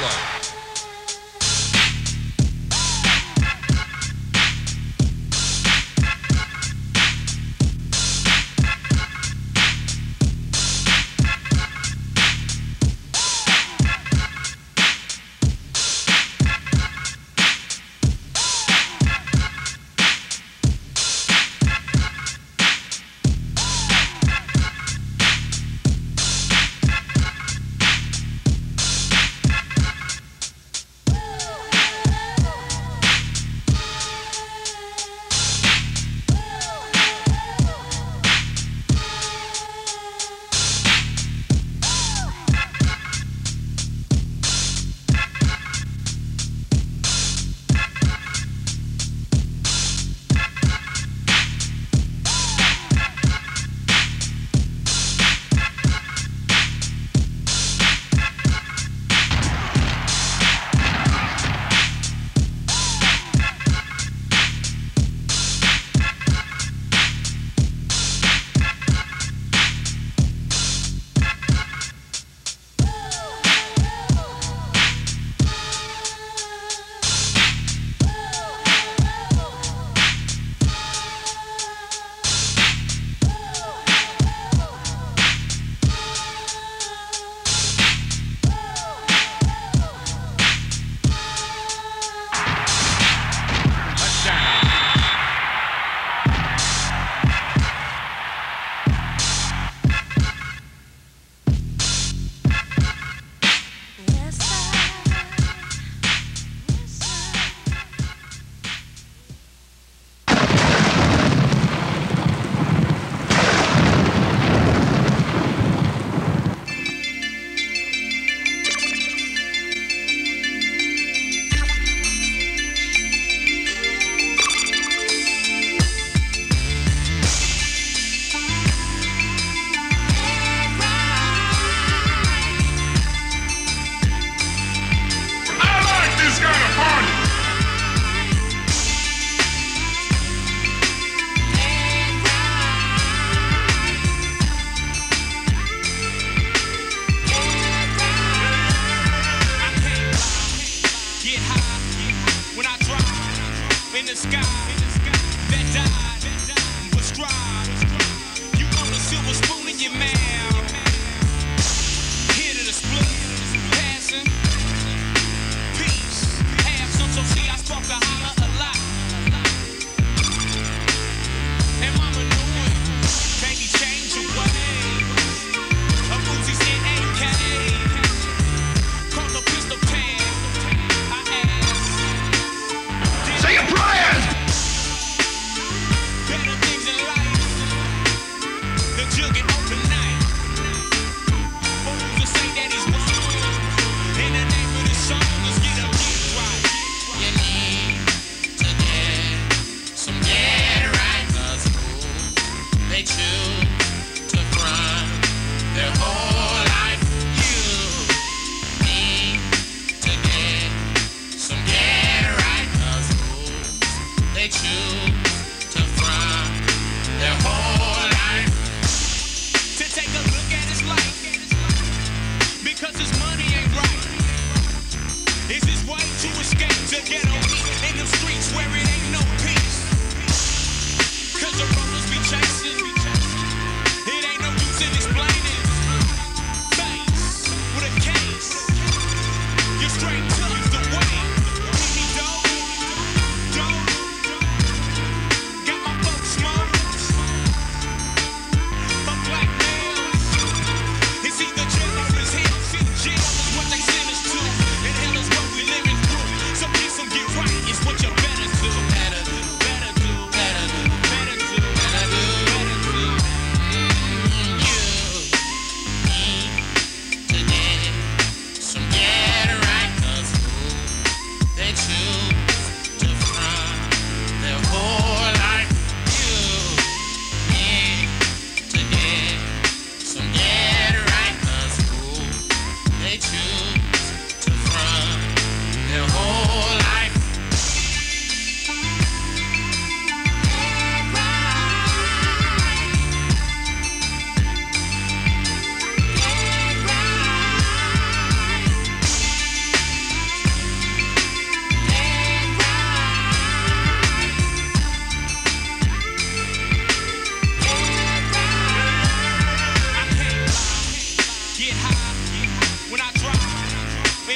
flow.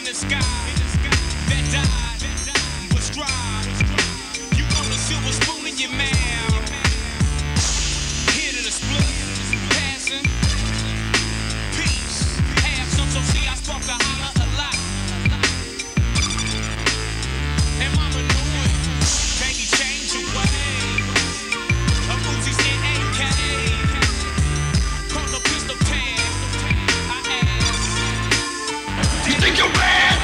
the sky that died was dry. You want a silver spoon in your mouth. Here to the split, passing peace. Have some, so see I spark the holler a lot. And mama knew it, baby change your ways. A Uzi's in AK, call the pistol tag. I ask, you think you're bad?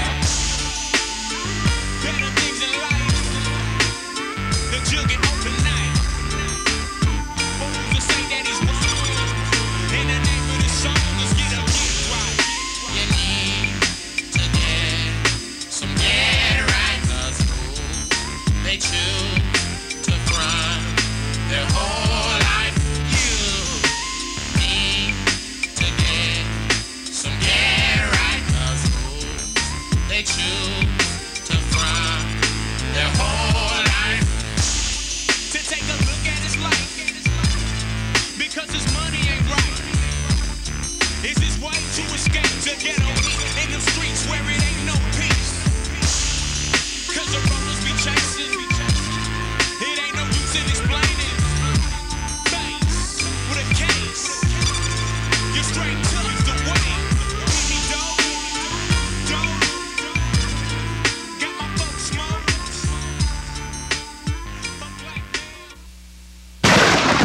Better things in life, the jug get open night. Fools will say that he's wrong. In the name of the song, let's get up, get it right. You need to get some dead right. 'Cause they choose to front their whole life. You need to get some dead right. 'Cause they choose to front their whole life. To take a look at his life, because his money ain't right. Is his way to escape to ghetto in the streets where it ain't no peace? 'Cause the rollers be chasing. It ain't no use in explaining. Face with a case. You're straight to the way. Baby dope. Got my folks smoke. Fuck black man.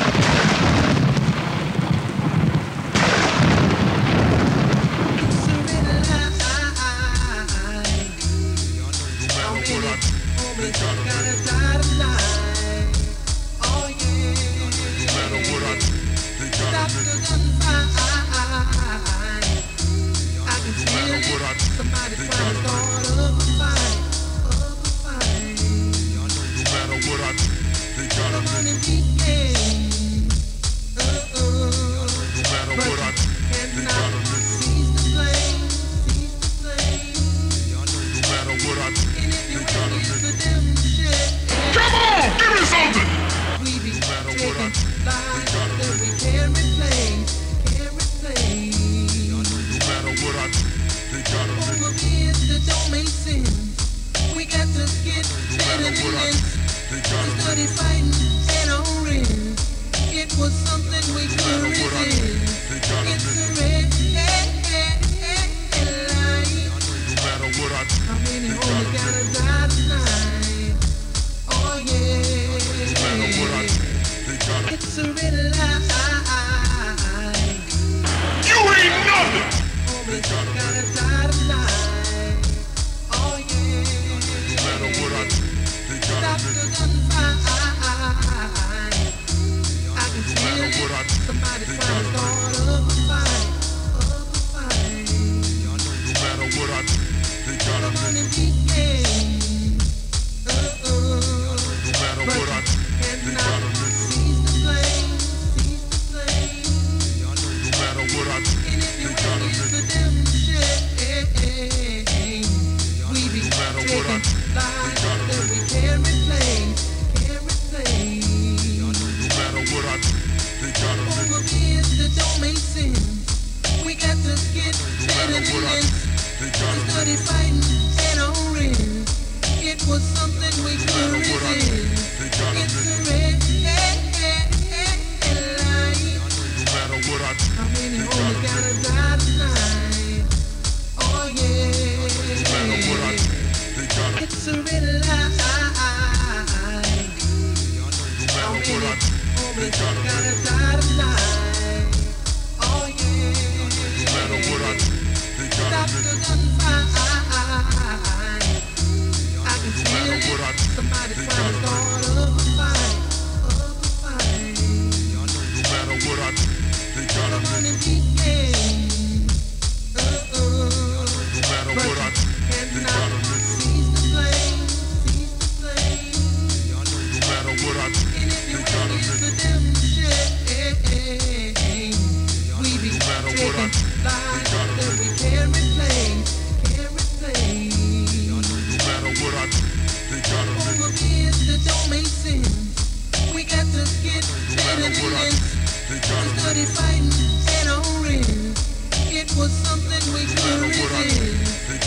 Study fighting and on ring. It was something we could resist.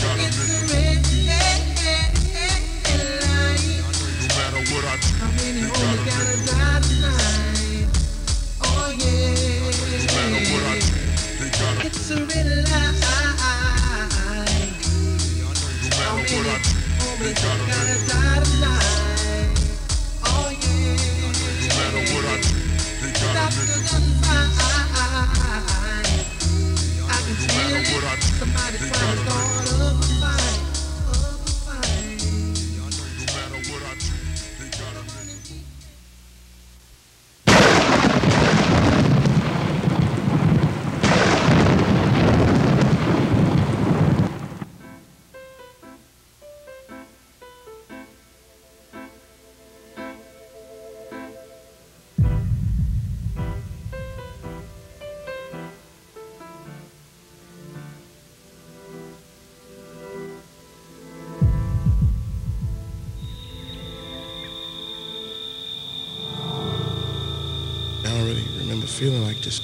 Feeling like this.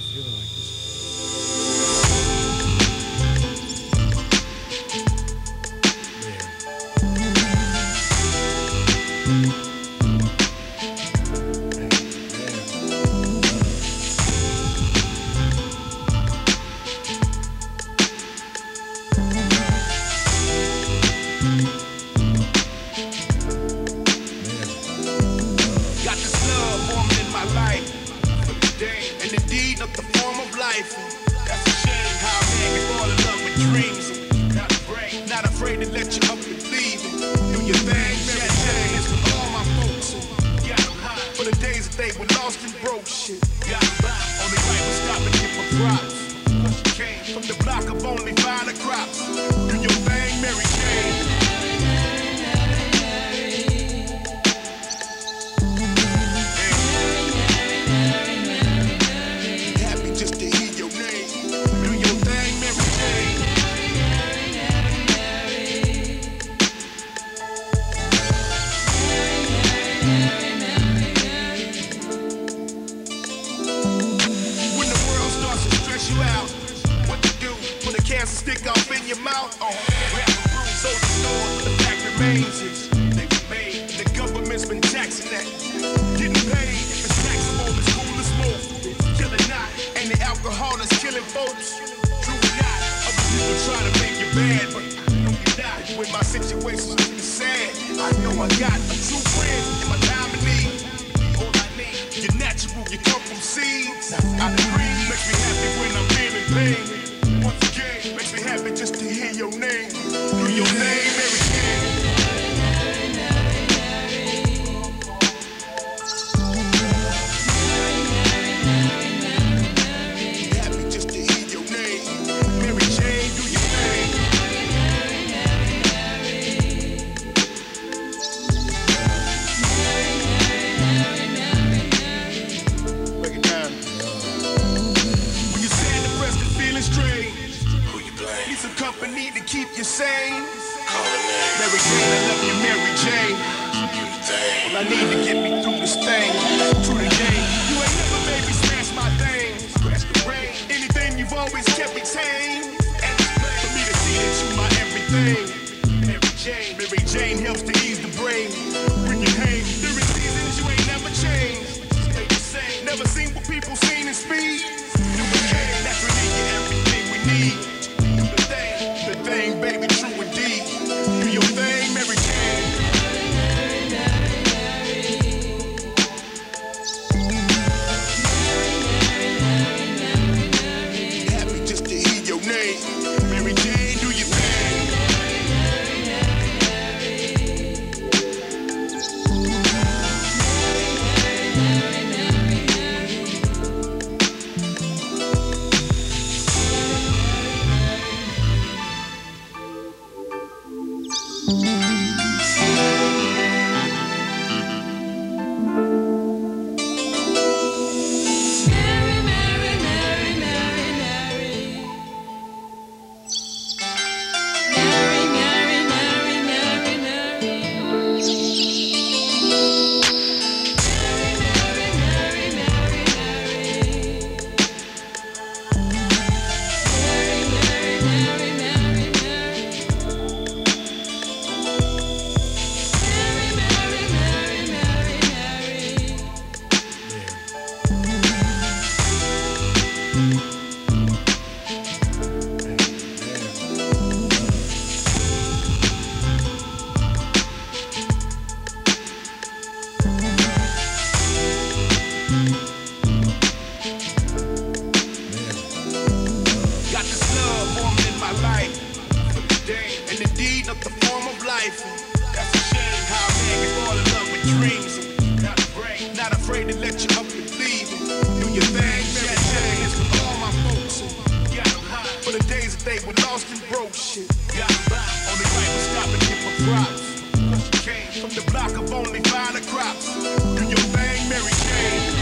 life. And that's a shame how a man can fall in love with dreams. And not afraid to let you up and leave. And do your thing, Mary Jane. It's with all my folks. And for the days that they were lost and broke shit. Only right to stop and give my props. Came from the block of only finer crops. Do your thing, Mary Jane.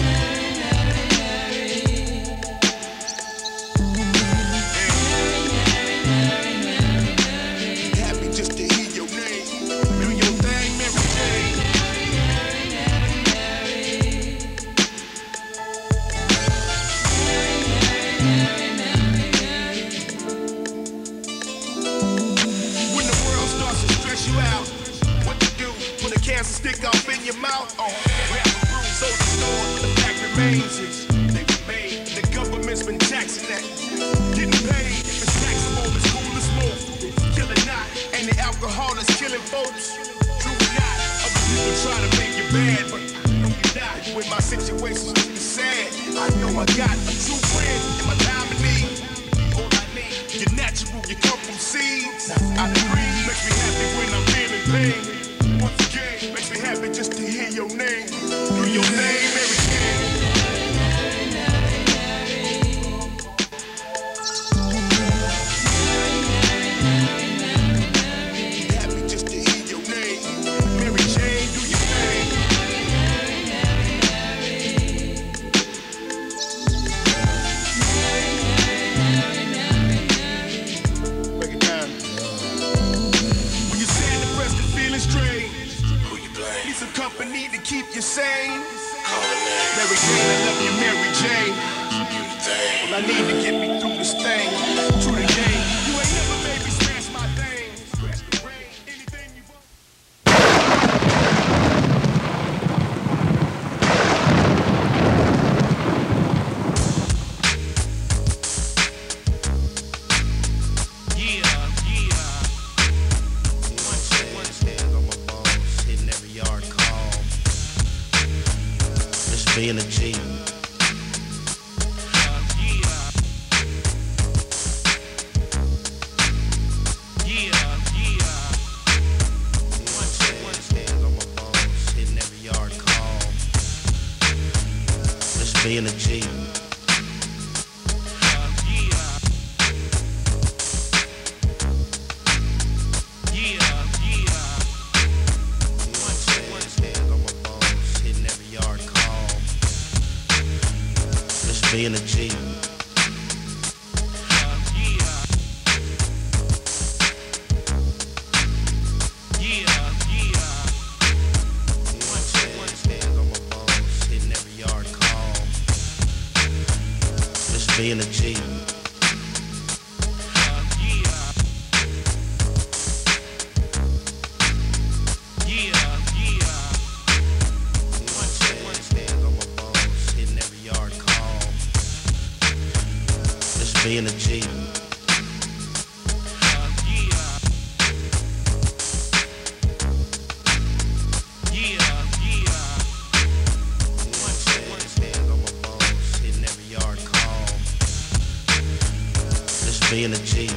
Stick off in your mouth. So the store, the fact remains is they were made. The government's been taxing that. Getting paid if it's taxable, it's cool to smoke. Killing not, and the alcohol is killing folks. True or not, other people try to make you bad, but no you're not. When my situation's looking sad, I know I got a true friend in my time of need. All I need, you're natural, you come from seeds. I agree, makes me happy when I'm feeling pain. Once again, makes me happy just to hear your name. Do your name, Mary Jane. Happy just to hear your name. Mary Jane, do your thing. Break it down. When you're sad, depressed, and feeling strange, need some company to keep you sane. Mary Jane, I love you, Mary Jane. Well, I need to get me through this thing. True the game. You ain't never made me smash my thing. Scratch the brain, anything you want. Being a G. Being a G. Being a G. Being a G. Being a G. Being a G.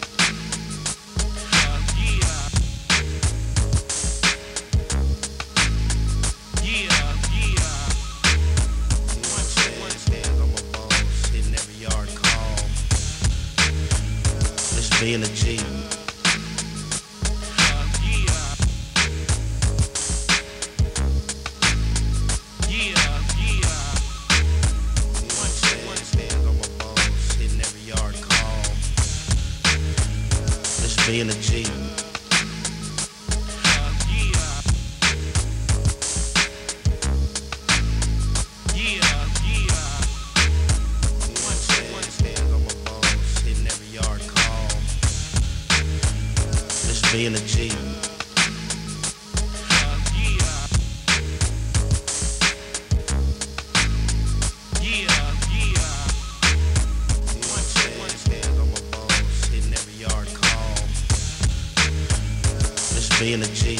Being a G. Being a G. Being a G. Being a G.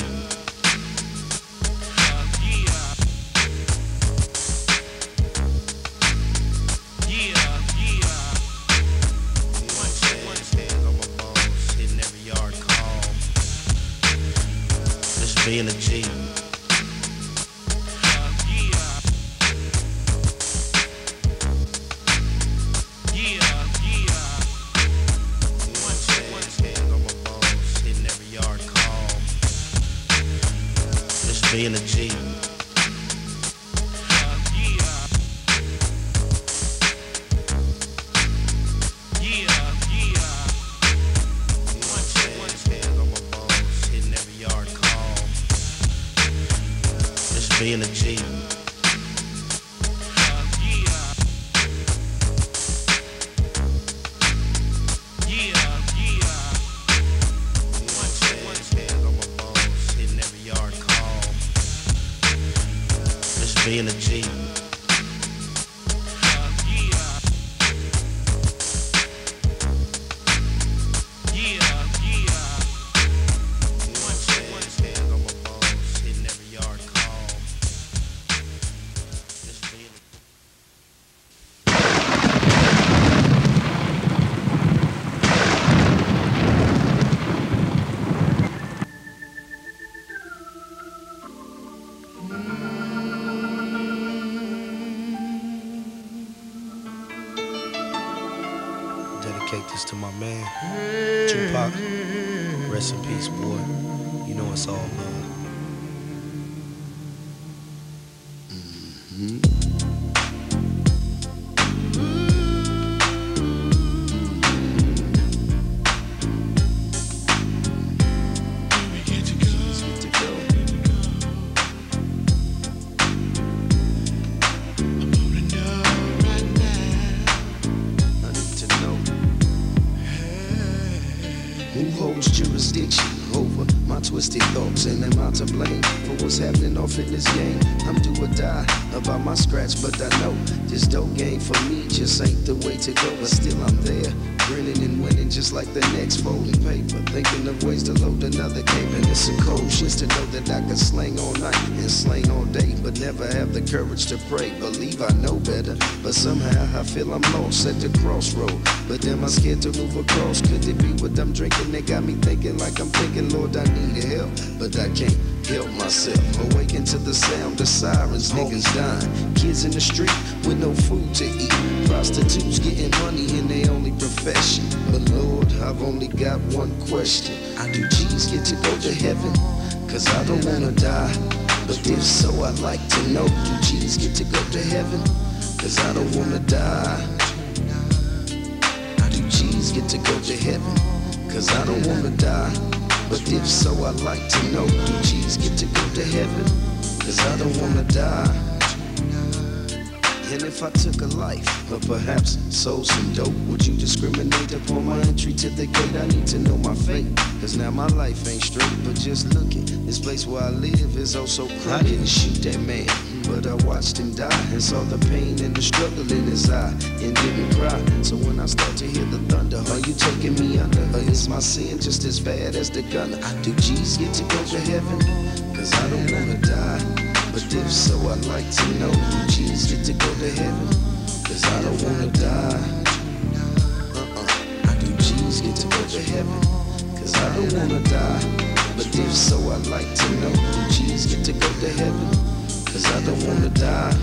Just being a G. Being a G. Being a G. Being a G. Dedicate this to my man, Tupac. Rest in peace, boy. You know it's all love. Who holds jurisdiction over my twisted thoughts, and am I to blame for what's happening off in this game? I'm do or die about my scratch, but I know this dope game for me just ain't the way to go. But still I'm there, grinning and winning just like the next folding paper, thinking of ways to load another game. And it's a cold twist to know that I can slang all night and slang all day, but never have the courage to pray. Believe I know better, but somehow I feel I'm lost at the crossroad. But am I scared to move across? Could it be what I'm drinking that got me thinking like I'm thinking, Lord, I need help, but I can't help myself. Awaken to the sound of sirens, niggas dying, kids in the street with no food to eat, prostitutes getting money in their only profession. But Lord, I've only got one question: do G's get to go to heaven? Cause I don't wanna die, but if so, I'd like to know, do G's get to go to heaven? Cause I don't wanna die. Do G's get to go to heaven? Cause I don't wanna die, but if so, I'd like to know, do G's get to go to heaven? Cause I don't wanna die. And if I took a life, or perhaps sold some dope, would you discriminate upon my entry to the gate? I need to know my fate, cause now my life ain't straight. But just looking, this place where I live is oh so crooked. I didn't shoot that man, but I watched him die, and saw the pain and the struggle in his eye, and didn't cry. So when I start to hear the thunder, are you taking me under? Or is my sin just as bad as the gunner? Do G's get to go to heaven? Cause I don't wanna die, but if so, I'd like to know, do G's get to go to heaven? Cause I don't wanna die. Do G's get to go to heaven? Cause I don't wanna die, but if so, I'd like to know, do G's get to go to heaven? Cause I don't wanna die.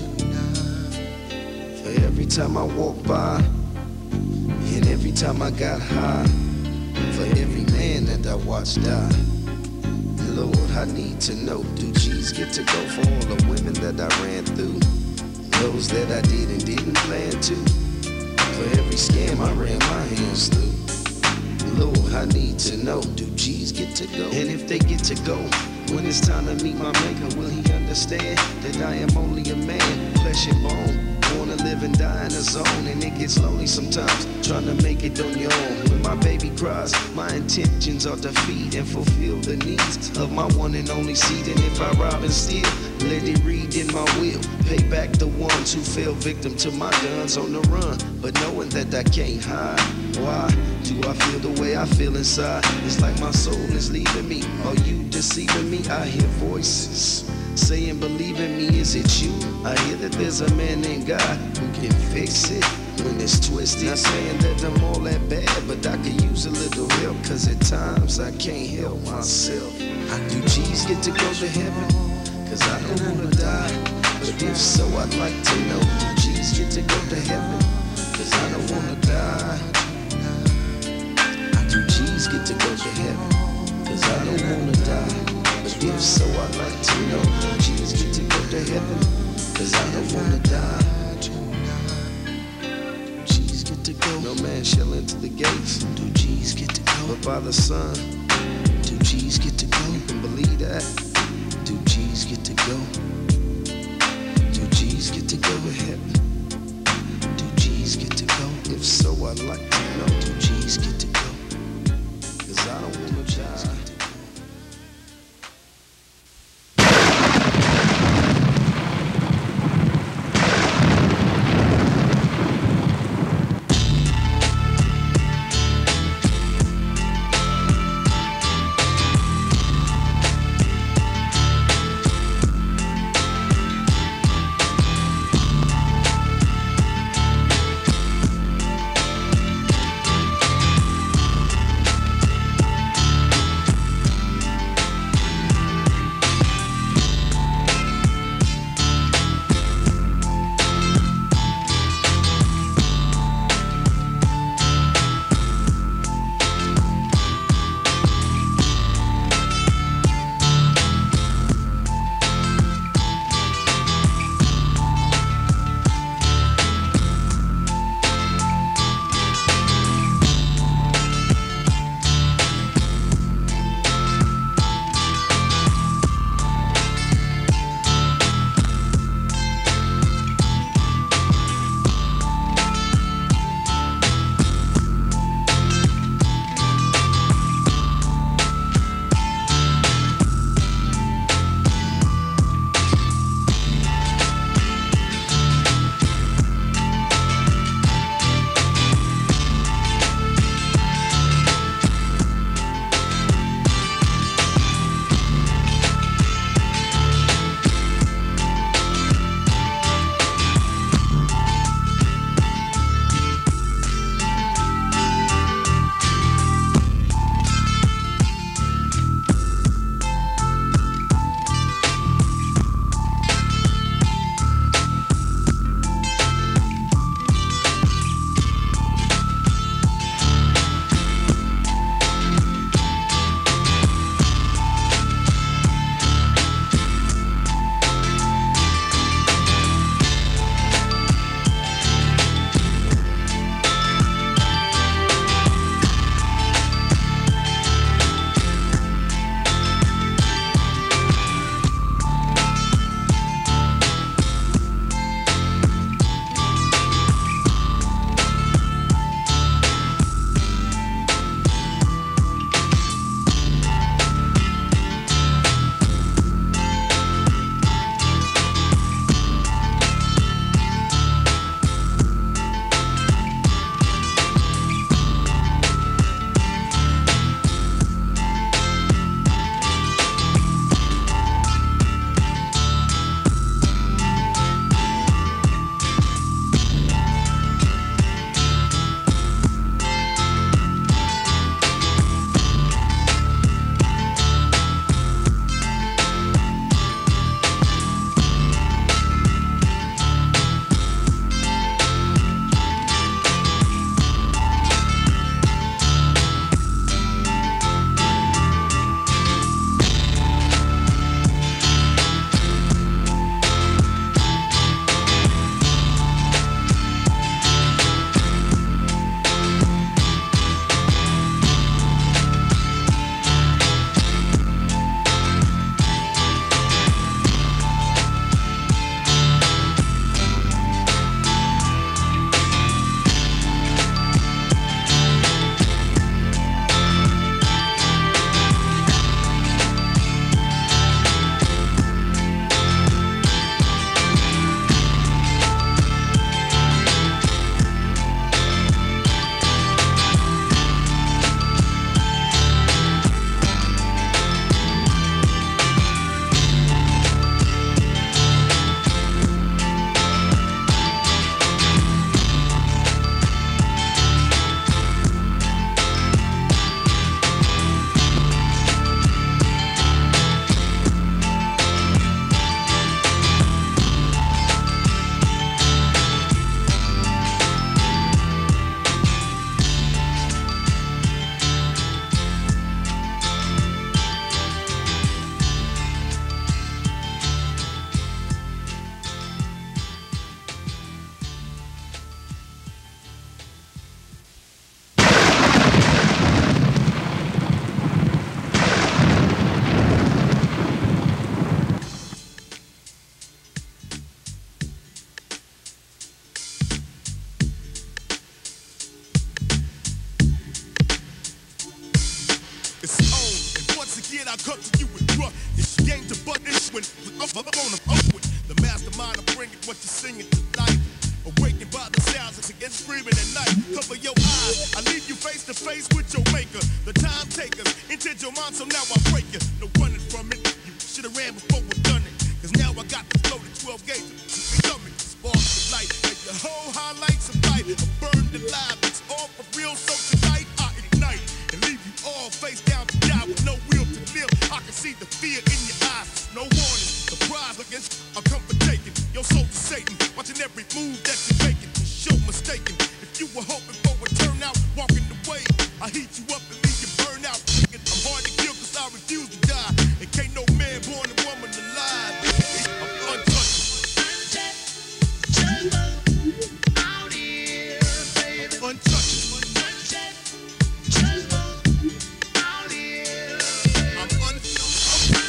For every time I walk by, and every time I got high, for every man that I watched die, Lord, I need to know, do G's get to go for all the women that I ran through, those that I did and didn't plan to, for every scam I ran my hands through? Lord, I need to know, do G's get to go? And if they get to go, when it's time to meet my maker, will he understand that I am only a man, flesh and bone, born to live and die in a zone? And it gets lonely sometimes, trying to make it on your own. When my baby cries, my intentions are to feed and fulfill the needs of my one and only seed. And if I rob and steal, let it read in my will, pay back the ones who fell victim to my guns on the run, but knowing that I can't hide. Why do I feel the way I feel inside? It's like my soul is leaving me. Are you deceiving me? I hear voices saying, believe in me, is it you? I hear that there's a man named God who can fix it. when it's twisted. Not saying that I'm all that bad, but I could use a little help, cause at times I can't help myself. Do G's get to go to heaven? Cause I don't wanna die. But if so, I'd like to know, do G's get to go to heaven? Cause I don't wanna die. Do G's get to go to heaven? Cause I don't wanna die. But if so, I'd like to know, do G's get to go to heaven? Cause I don't wanna die. G's get to go. No man shall enter the gates. Do G's get to go? But by the Son, do G's get to go? You can believe that. Do G's get to go? Do G's get to go to heaven? Do G's get to go? If so, I'd like to know, do G's get to go? Cause I don't wanna die. It's on. And once again, I come to you with rough. It's game to butt this when I'm on with the mastermind. I'm bringing what you're singing tonight. Awakened by the sounds of again screaming at night. Cover your eyes. I leave you face to face with your maker. The time takers entered your mind, so now I break you. No running from it. You should have ran before we done it. Cause now I got the flow to 12 gauge. Stomach sparks the light. Make your whole highlights of light. I'm burned alive. It's all for real. So tonight I ignite and leave you all face down to die with no will to live. I can see the fear in your eyes. No warning. Surprise against I come for taking your soul to Satan. Watching every move that you're making. Show mistaken. If you were hoping for a turnout, walking the way, I heat you up and leave you burn out. I'm hard to kill cause I refuse to die. And can't no man born a woman alive. I'm untouchable. Out here, baby. Untouchable. Out here. I'm untouchable.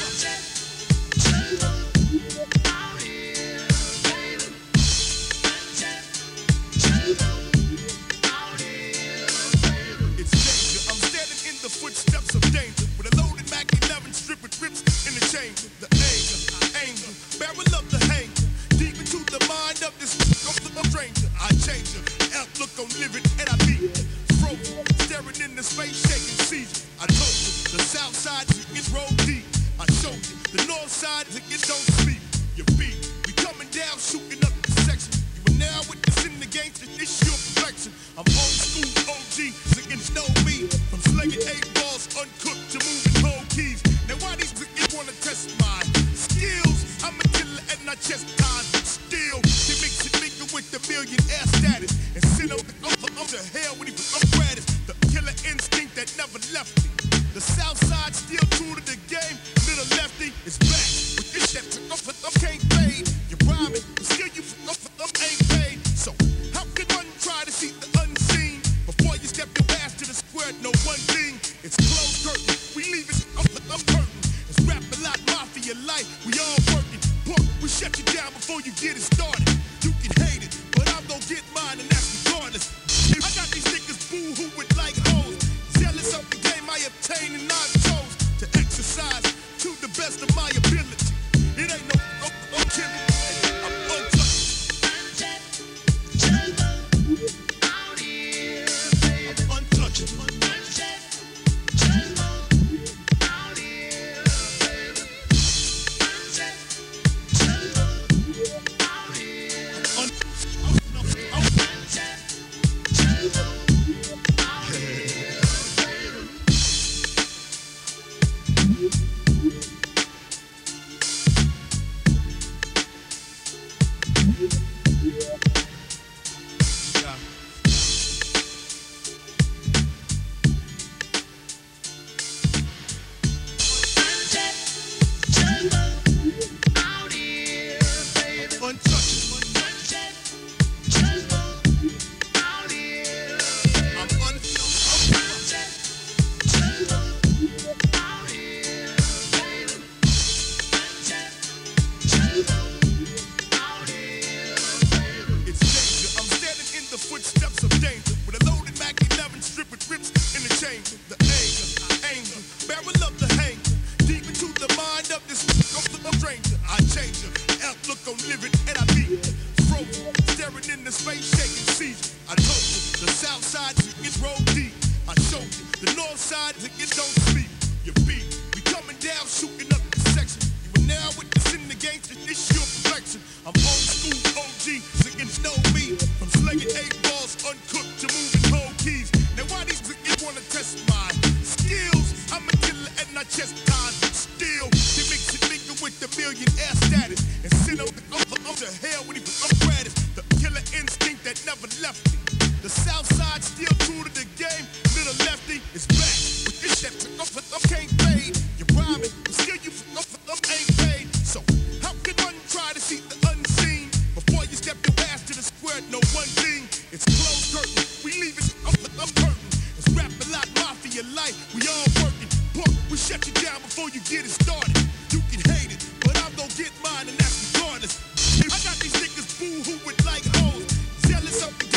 Out here, baby. It's danger. I'm standing in the footsteps of danger with a loaded Mac 11 strip with rips in the chamber. The anger, barrel of the hanger, deep into the mind of this stranger. I change her, outlook on living, and I beat her. Frozen, staring in the space, shaking seizure. I told you, the south side is roll deep. I showed you, the north side is don't sleep. You beat, we coming down, shooting up the section. You are now witnessing the game, it's your perfection. I'm old school OG, so you know me. From slinging 8 balls uncooked to moving whole keys. Now why these niggas wanna test my skills? I'm a killer and I chastise still. They mix it nigga with the millionaire status and send them to hell when he was apparatus. The killer instinct that never left me. The south side still true to the game. Little lefty is back. With this shit can't fade. You're rhyming, but still you ain't paid. So how could one try to see the unseen before you step your ass to the square? No one thing, it's closed curtain. We leave it curtain. It's rap a lot, mafia life. We all working. Punk, we shut you down before you get it started. You can hate it, but I'm gonna get mine, and that's regardless. I got these niggas boo-hooing like hoes. Jealous of the game I obtained and I chose to exercise to the best of my ability. It ain't no killing. I'm untouchable. Out here, baby. I'm untouchable. Out here, baby. Out here.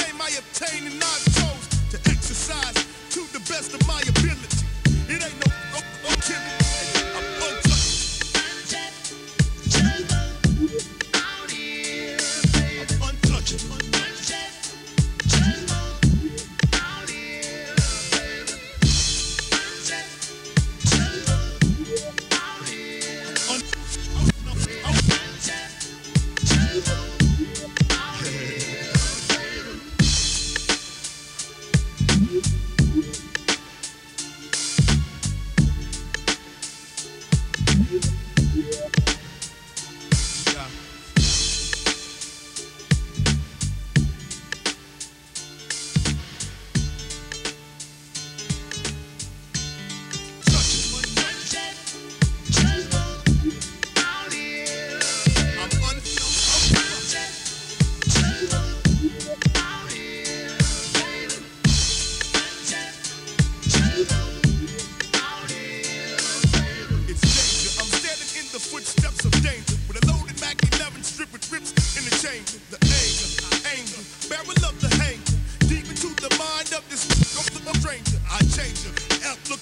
It ain't no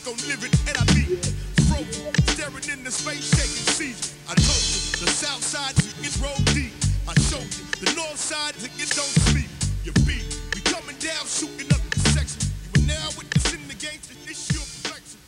gon' live it, and I be frozen, staring in the space, shaking season. I told you, the south side niggas roll deep. I showed you, the north side niggas don't sleep. You beat, we coming down, shooting up the section. You are now with this in the game, this your perfection.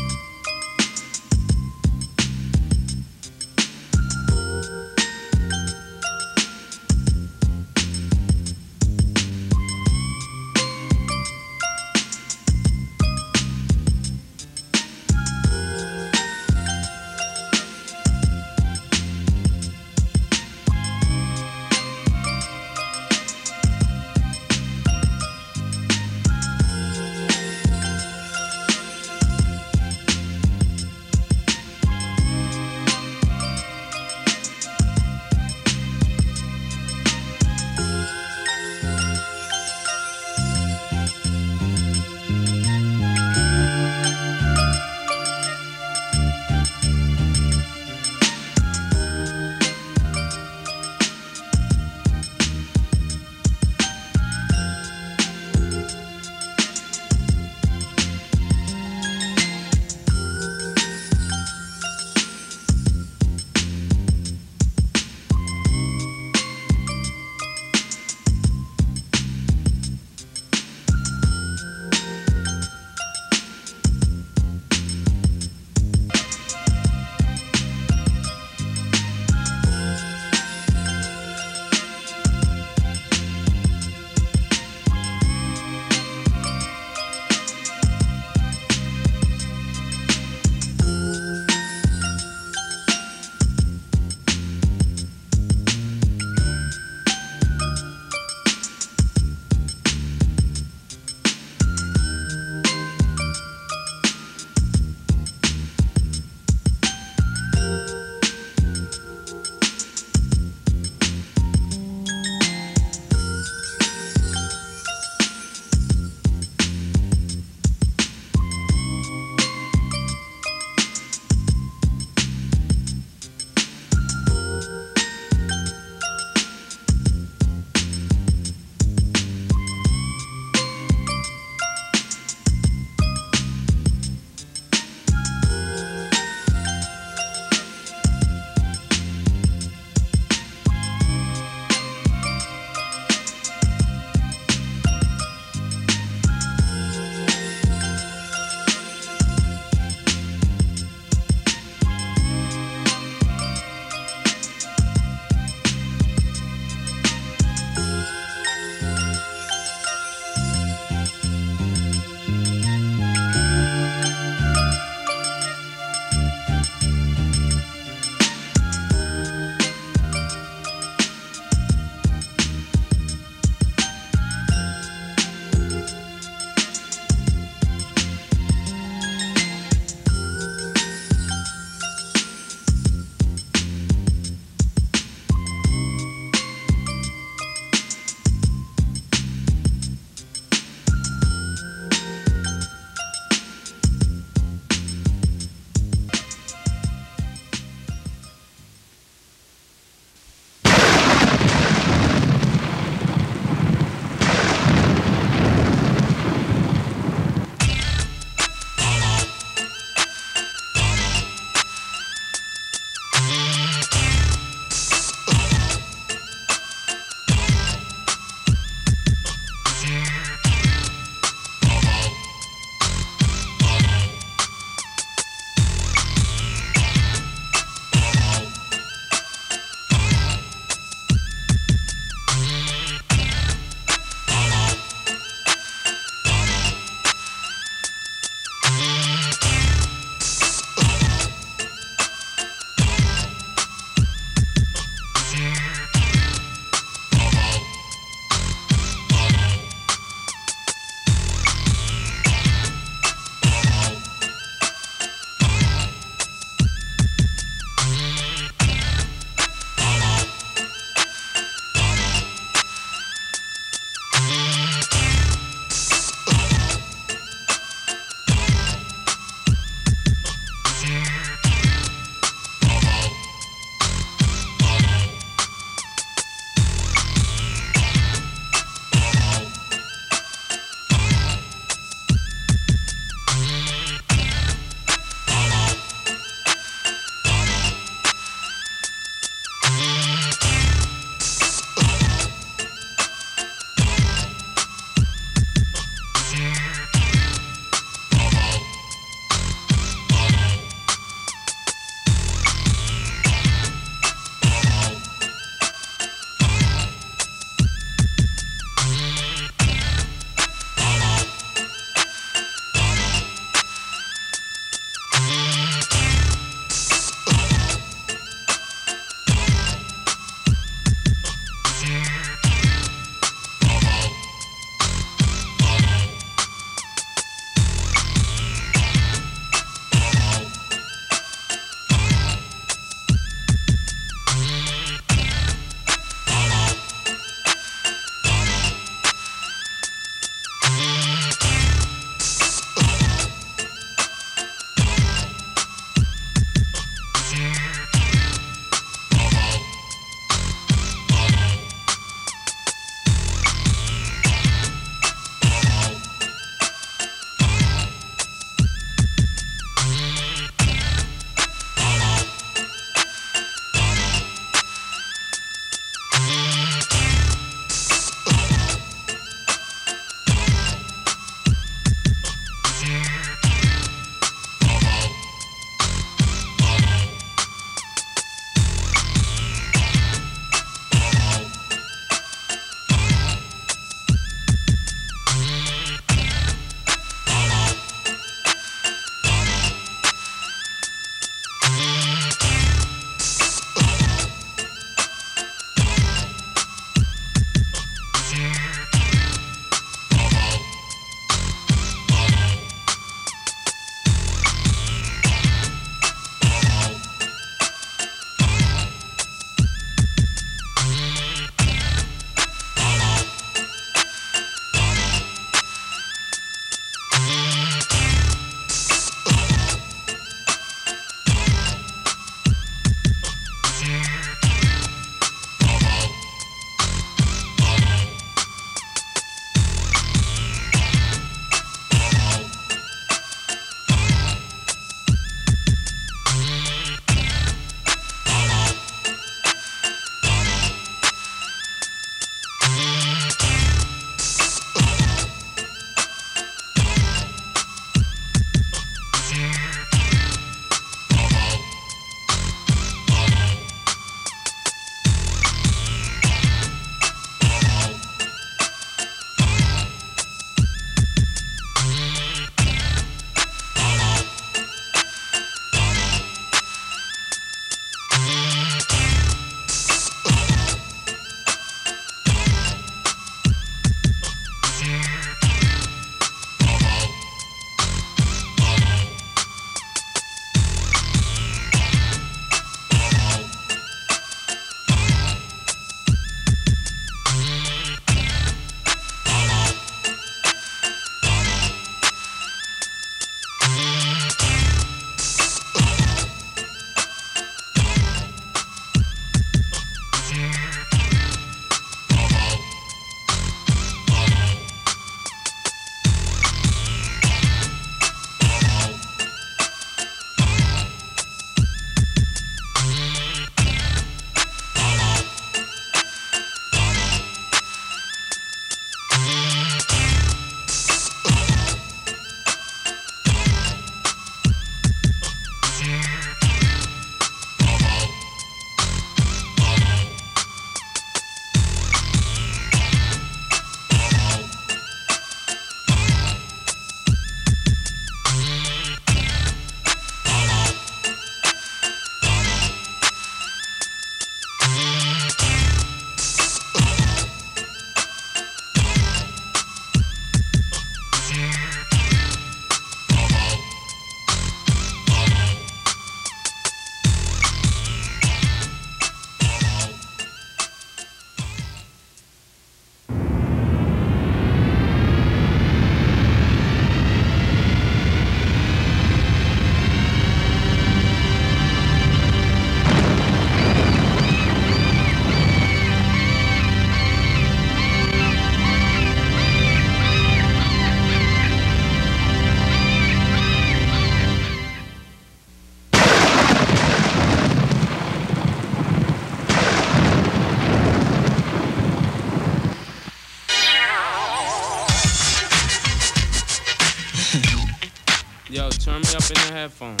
me up in the headphones.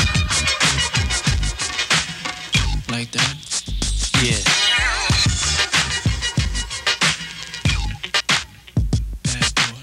Like that? Yeah. Bad boy.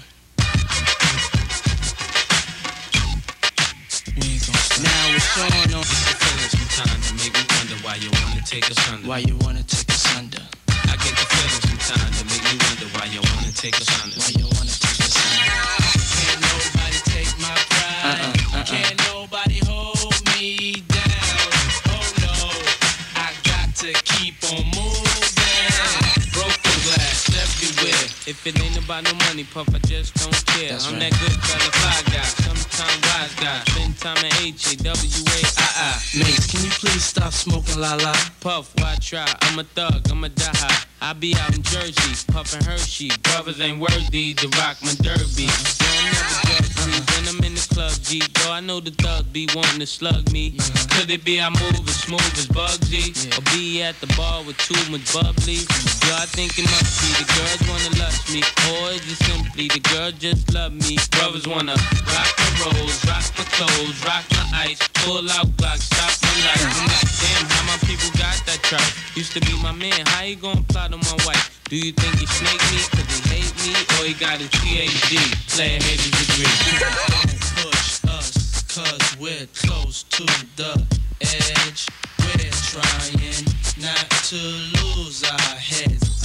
We ain't gonna stop. Now it's showing on. It's the feeling sometimes to make me wonder why you wanna take us under. Why you wanna take us under? I get the feeling sometimes to make me wonder why you wanna take us under. Why you wanna take us under? Can't nobody take my pride. Can't nobody hold me down. Oh no, I got to keep on moving. Broken glass everywhere. If it ain't about no money, Puff, I just don't care. That's I'm right. that good fella, fly guy, sometime wise guy. Spend time at H-A-W-A-I-I. Mace, can you please stop smoking la la? Puff, why try? I'm a thug, I'm a die high. I be out in Jersey, puffin' Hershey. Brothers ain't worthy to rock my derby. So I'm never judge me when I'm in the club, G. Though I know the thugs be wanting to slug me. Could it be I move as smooth as Bugsy? Or be at the bar with too much bubbly? Yo, I think it must be the girls wanna lust me. Or is it simply the girls just love me? Brothers wanna rock my rolls, rock my clothes, rock my ice, pull out Glock, stop my life. I'm like, damn, how my people got that tripe? Used to be my man, how you gon' plot on my wife? Do you think he snake me cause he hate me? Or he got a PhD, player haters degree? Don't push us, cause we're close to the edge. We're trying not to lose our heads.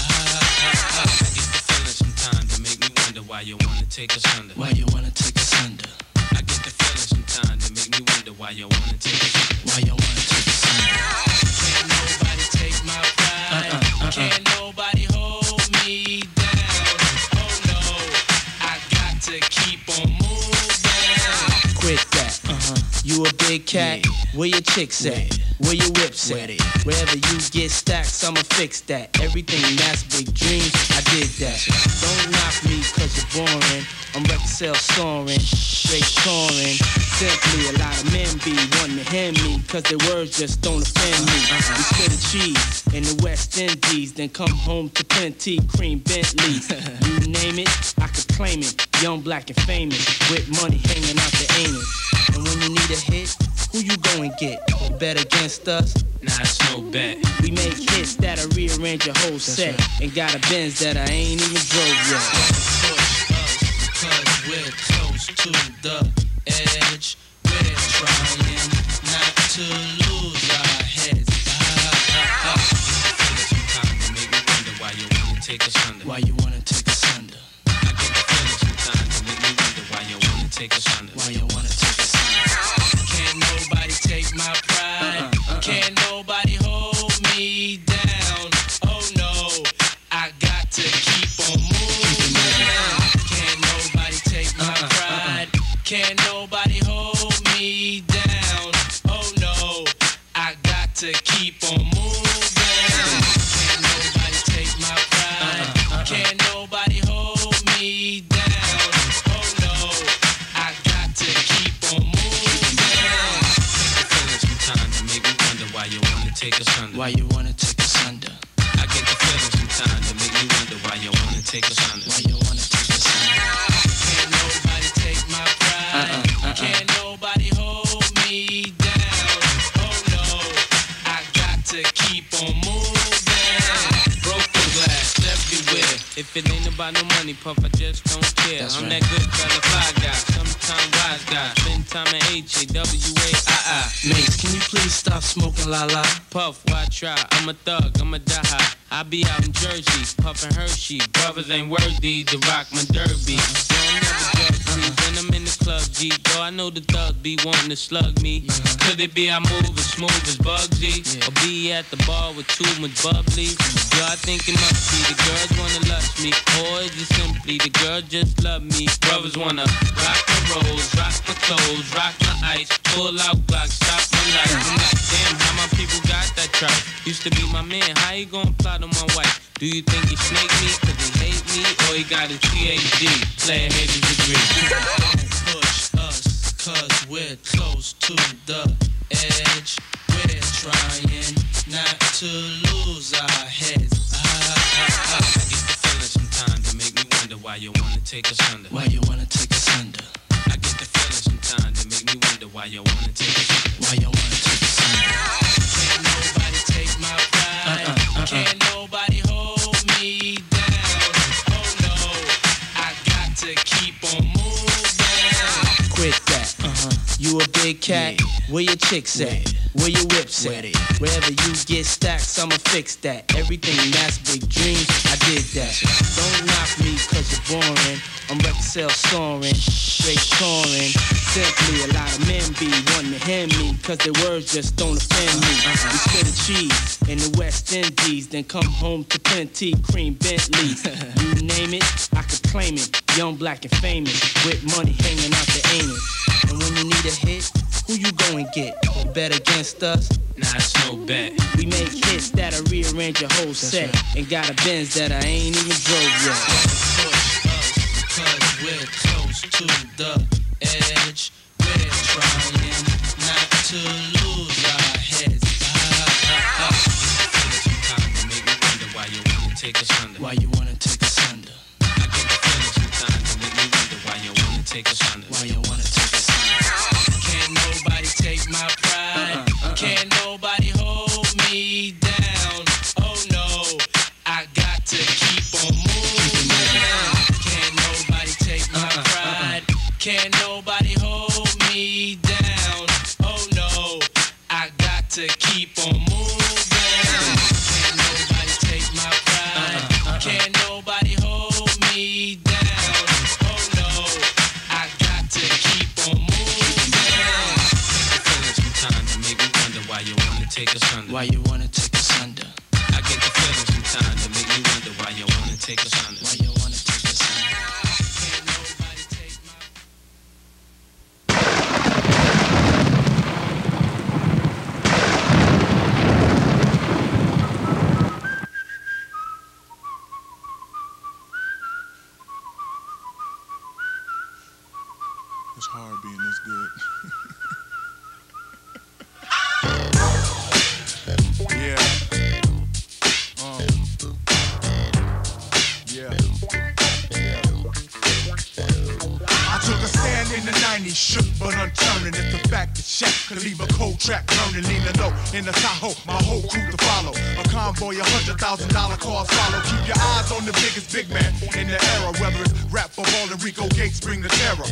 I get the feeling sometimes to make me wonder why you wanna take us under. Why you wanna take us under? I get the feeling sometimes to make me wonder why you wanna take us under. Why you wanna take us under? Can't nobody take my pride. Can't nobody hold me down. Oh no, I got to keep on moving. Quit that. You a big cat? Where your chicks at? Where your whips at? Wherever you get stacks, I'ma fix that. Everything that's big dreams, I did that. Don't knock me cause you're boring. I'm record sales soaring, straight touring. Simply a lot of men be wanting to hear me cause their words just don't offend me. We spin cheese in the West Indies, then come home to plenty cream Bentleys. You name it, I could claim it. Young, black, and famous, with money hanging out the anus. And when you need a hit, who you go and get? Bet against us? Nah, it's no bet. We make hits that'll rearrange your whole set. Right. And got a Benz that I ain't even drove yet. Push us, cause we're close to the edge. We're trying not to lose our heads. Sometimes to make me wonder why you wanna take us under. Why you wanna take us under? I get the feeling sometimes to make me wonder why you wanna take us under. Why you wanna take us under? Can't nobody take my pride. Can't nobody hold me down. Oh no, I got to keep on moving. Can't nobody take my pride. Can't nobody hold me down. Oh no, I got to keep on moving. Can't nobody take my pride. Can't nobody hold me down. Oh no, I got to keep on moving. Sometimes to make me wonder why you wanna take us under. Why you wanna take us under? I get the feeling sometimes to make me wonder why you wanna take us under. Why you wanna take us under? Can't nobody take my pride. Can't nobody hold me down. Oh no, I got to keep on moving. Broken glass everywhere. If it ain't about no money, Puff, I just don't care. That's I'm right. that good fella, fly guy, sometime wise guy. Spend time at H-A-W-A-I-I. Mace, can you please stop smoking la la? Puff, why try? I'm a thug, I'm a die high. I be out in Jersey, puffin' Hershey. Brothers ain't worthy to rock my derby. So I'm never judge me when I'm in the club, G. Though I know the thugs be wanting to slug me. Could it be I move as smooth as Bugsy? Or be at the bar with too much bubbly? Yo, I think it must be the girls wanna lust me. Or is it simply the girls just love me? Brothers wanna rock my rolls, rock my clothes, rock my ice, pull out Glock, stop my life. I'm like, damn, how my people got that tripe? Used to be my man, how you gon' plot on my wife? Do you think he snake me cause he hate me? Or he got a PhD, player haters degree? Don't push us, cause we're close to the edge. We're trying not to lose our heads. I get the feeling sometimes to make me wonder why you wanna take us under. Why you wanna take us under? I get the feeling sometimes to make me wonder wonder why you wanna take us under. Why you wanna take us under? Can't nobody take my pride. Can't nobody hold me down. Oh no, I got to keep on moving. Quit that. You a big cat? Yeah. Where your chicks at? Where your whips at? Wherever you get stacks, I'ma fix that. Everything that's big dreams, I did that. Don't knock me cause you're boring. I'm record sales soaring, straight touring. Simply a lot of men be wanting to hear me cause their words just don't offend me. We spit a cheese in the West Indies, then come home to plenty cream Bentley. You name it, I could claim it. Young, black, and famous, with money hanging out the anus. And when you need a hit, who you go and get? You bet against us? Nah, it's no bet. We make hits that'll rearrange your whole set. Right. And got a Benz that I ain't even drove yet. Push us, cause we're close to the edge. We're trying not to lose our heads. Sometimes to make me wonder why you wanna take us under. Why you wanna take us under? I get the feeling sometimes to make me wonder why you wanna take us under. Why you wanna take us under? Can't nobody take my pride. Can't nobody hold me down. Oh no, I got to keep on moving. Can't nobody take my pride. Can't nobody hold me down. Oh no, I got to keep on moving. Can't nobody take my pride. Can't nobody hold me down. Oh no, I got to keep on moving. Sometimes to make me wonder why you wanna take us under. Why you wanna take us under? I get the feeling sometimes to make me wonder why you wanna take us under. Why you wanna take us under? Can't nobody take my It's hard being this good. Yeah. I took a stand in the 90s, shook but unturning. It's the fact that Shaq could leave a cold track burning, leaning low in the Tahoe, my whole crew to follow. A convoy, $100,000 cars follow. Keep your eyes on the biggest big man in the era, whether it's rap or ball and Rico Gates bring the terror.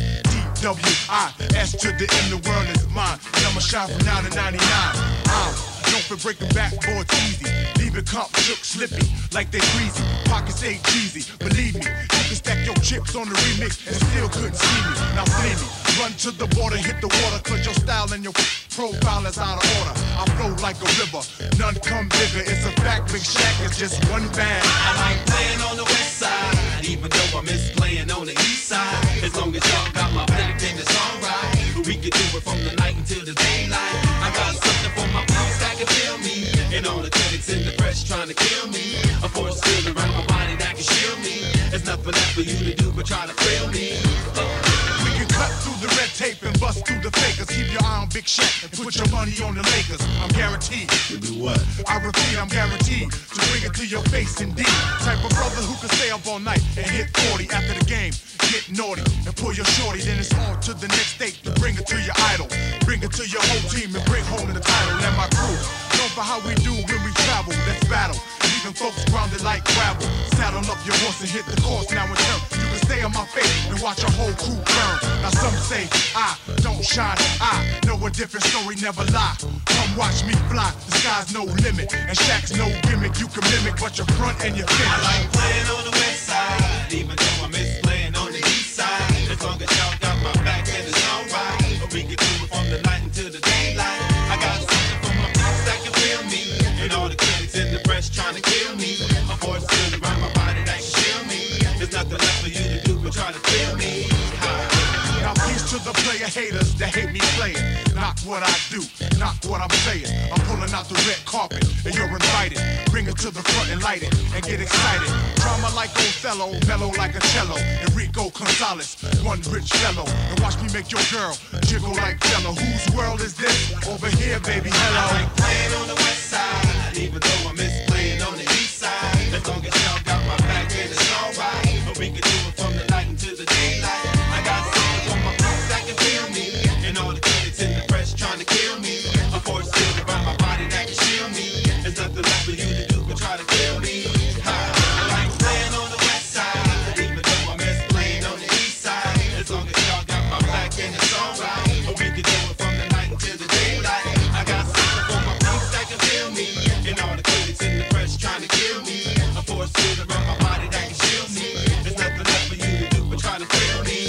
DWIS to the end, the world is mine. And I'ma shine from 9 to 99. Don't for breaking back, boy, it's easy. Leave it comp, shook, slippy, like they greasy. Pockets ain't cheesy, believe me. You can stack your chips on the remix and still couldn't see me. Now flee me, run to the border, hit the water, cause your style and your profile is out of order. I flow like a river, none come bigger. It's a fact, Big Shaq is just one band. I like playing on the west side, even though I miss playing on the east side. As long as y'all got my back, then it's alright. We can do it from the night until the daylight. I got something for my peace that can feel me, and all the critics in the press trying to kill me. A force field around my body that can shield me. There's nothing left for you to do but try to thrill me. We can cut through the red tape and bust through the fakers. Keep your eye on Big Shaq and put your money on the Lakers. I'm guaranteed to do what? I repeat, I'm guaranteed to bring it to your face indeed. Type of brother who can stay up all night and hit 40 after the game. Get naughty and pull your shorty, then it's on to the next state to bring it to your idol. Bring it to your whole team and bring home the title. And my crew, known for how we do when we travel. Let's battle, leaving folks grounded like gravel. Saddle up your horse and hit the course now in turn. You can stay on my face and watch a whole crew burn. Now some say I don't shine, I know a different story, never lie. Come watch me fly, the sky's no limit, and Shaq's no gimmick. You can mimic, but your front and your finish. I like playing on the west side, even though I miss playing on the east side. As long as y'all got my back, then it's alright. We can do it from the night until the daylight. I got something for my peeps that can feel me, and all the critics in the press trying to kill me. A force field around my body that can shield me. There's nothing left for you to do but try to feel me. Now peace to the player haters that hate me playing. Not what I do, not what I'm saying. I'm pulling out the red carpet and you're invited. Bring it to the front and light it and get excited. Drama like Othello, mellow like a cello. Enrico Gonzalez, one rich fellow. And watch me make your girl jiggle like jello. Whose world is this? Over here, baby, hello. I like playing on the west side, even though I miss playing on the east side. As long as y'all got my back, then it's alright. But we can do it from the night until the daylight. I got something for my peeps that can feel me, and all the critics in force field around my body that can shield me. There's nothing left for you to do but try to kill me. I like playing on the west side, even though I miss playing on the east side. As long as y'all got my back and it's alright, or we can do it from the night until the daylight. I got something for my peace that can feel me, and all the critics in the press trying to kill me. A force field around my body that can shield me. There's nothing left for you to do but try to kill me.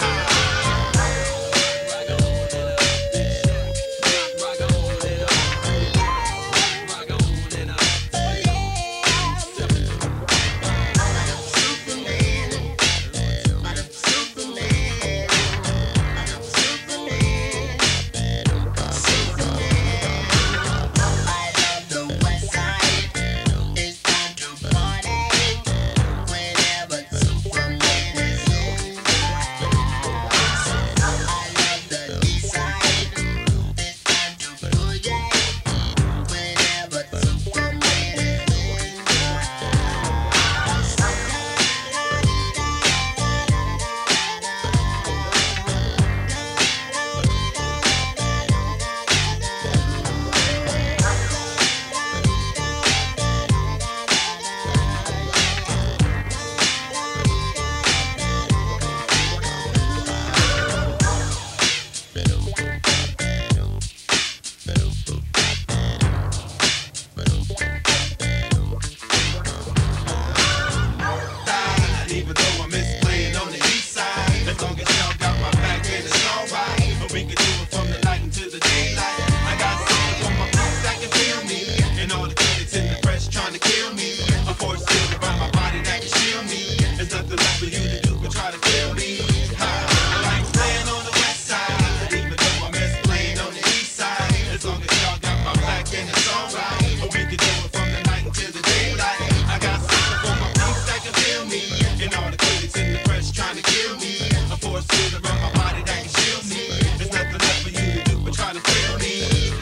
Even though I miss playing on the east side, as long as y'all got my back and it's alright, or we can do it from the night until the daylight. I got something for my peace that can feel me, and all the critics in the press trying to kill me. A force field around my body that can shield me. There's nothing left for you to do but try to kill me. I like playing on the west side, even though I miss playing on the east side. As long as y'all got my back and it's alright, or we can do it from the night until the daylight. I got something for my peace that can feel me, and all the critics in the press trying to kill me. A force field around my body that can shield me. There's nothing left for you to do but try to kill me.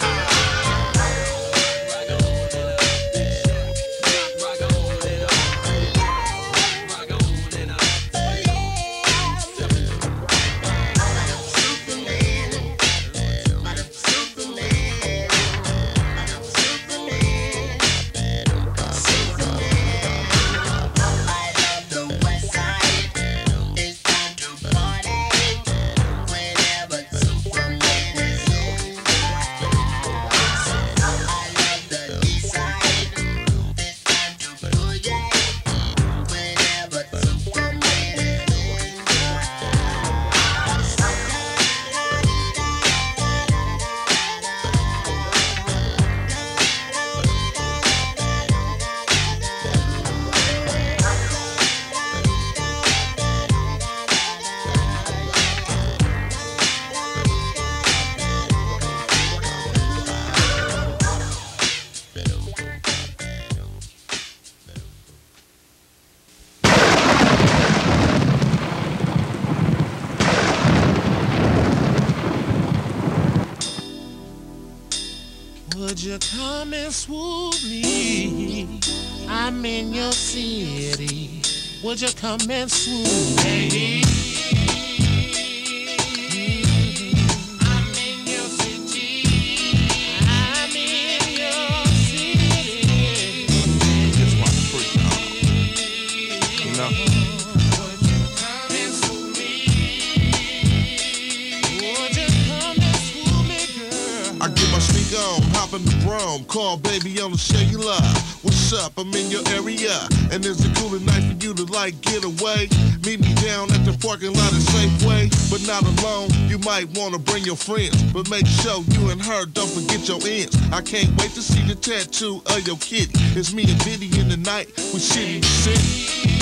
Would you come and swoop me? I'm in your city. Would you come and swoop me? I'm in your city. I'm in your city. Just want to freak, you know? Would you come and swoop me? Would you come and swoop me, girl? I get my sneak on, hop in the Brougham, call baby on the cellular. What's up? I'm in your area, and there's a cooler night for you to like get away. Meet me down at the parking lot at Safeway, but not alone. You might wanna bring your friends, but make sure you and her don't forget your ends. I can't wait to see the tattoo of your kitty. It's me and Biddy in the night with City to City.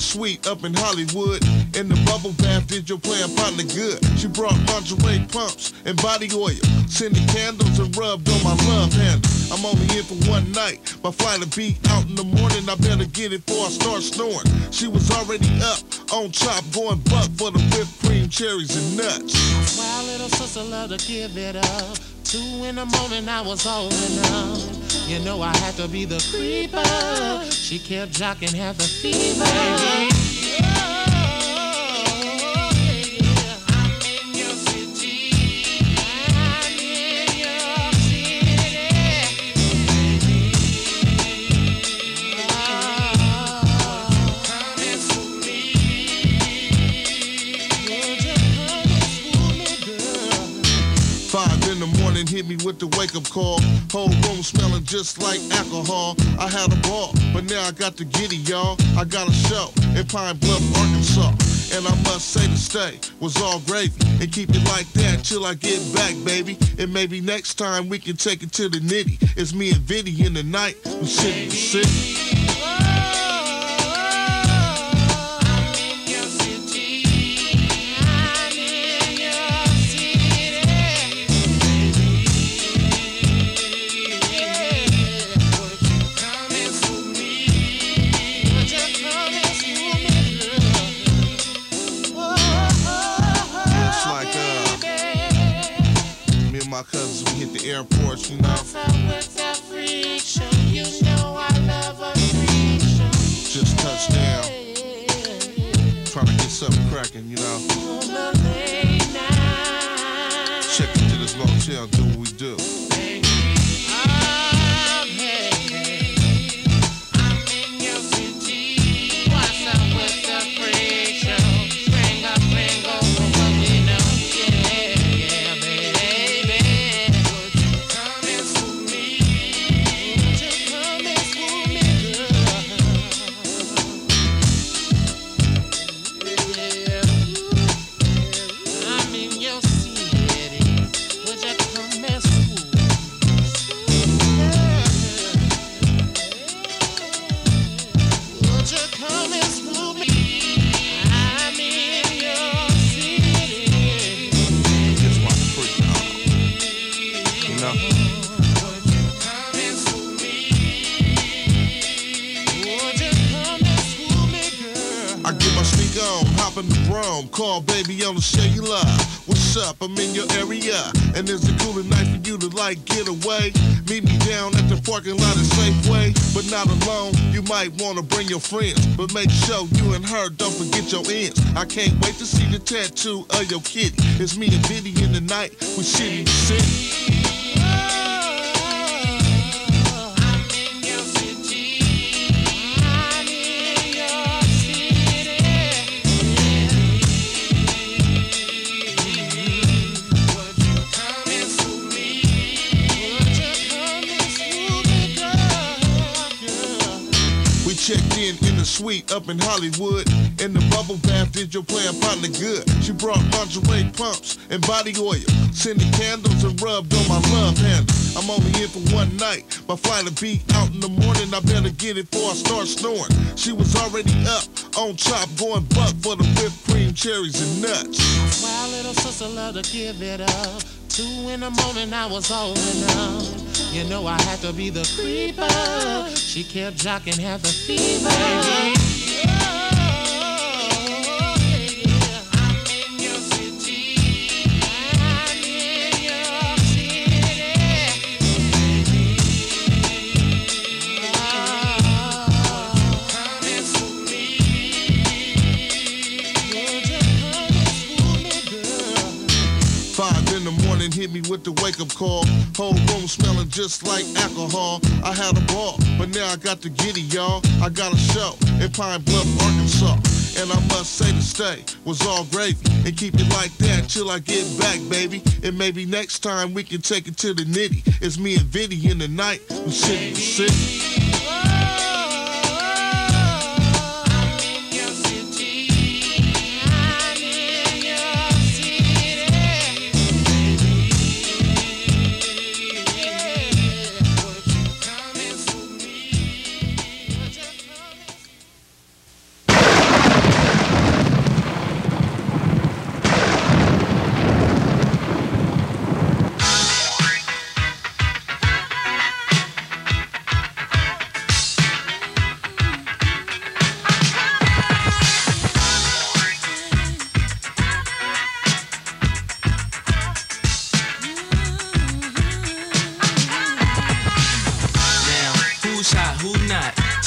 suite up in Hollywood. In the bubble bath, did your playing partner good. She brought lingerie pumps and body oil. Sending candles and rubbed on my love handle. I'm only in for one night. My flight will be out in the morning. I better get it before I start snoring. She was already up on top, going buck for the whipped cream, cherries, and nuts. My little sister loved to give it up. 2 in the morning, I was all enough. You know I had to be the creeper. She kept jocking, had the fever. I'm in your city. I'm in your city. Coming for me. Would you come and swoop me, girl? 5 in the morning, hit me with the wake-up call. Whole room smelling just like alcohol. I had a ball, but now I got the giddy, y'all. I got a show in Pine Bluff, Arkansas. And I must say the stay was all gravy. And keep it like that till I get back, baby. And maybe next time we can take it to the nitty. It's me and Vinny in the night. We city to city. My cousins, we hit the airports, you know. Just touched down. Trying to get something cracking, you know. Check into this motel, do what we do. Call baby on the cellular. What's up? I'm in your area. And there's a cooler night for you to like get away. Meet me down at the parking lot at Safeway. But not alone, you might wanna bring your friends. But make sure you and her don't forget your ends. I can't wait to see the tattoo of your kitty. It's me and Vinny in the night. We city to city. Checked in the suite up in Hollywood. In the bubble bath, did your playing partner good. She brought lingerie pumps and body oil. Sending candles and rubbed on my love handle. I'm only in for one night. My flight will be out in the morning. I better get it before I start snoring. She was already up on top, going buck for the whipped cream, cherries, and nuts. My little sister loved to give it up. 2 in the morning, I was all enough. You know I had to be the creeper. She kept jocking, had the fever. I'm in your city. I'm in your city. Coming for me. Would you come and swoop me, girl? 5 in the morning, hit me with the wake-up call. Whole room smelling just like alcohol. I had a ball, but now I got the giddy, y'all. I got a show in Pine Bluff, Arkansas. And I must say the stay was all gravy. And keep it like that till I get back, baby. And maybe next time we can take it to the nitty. It's me and Vinny in the night. We city to city.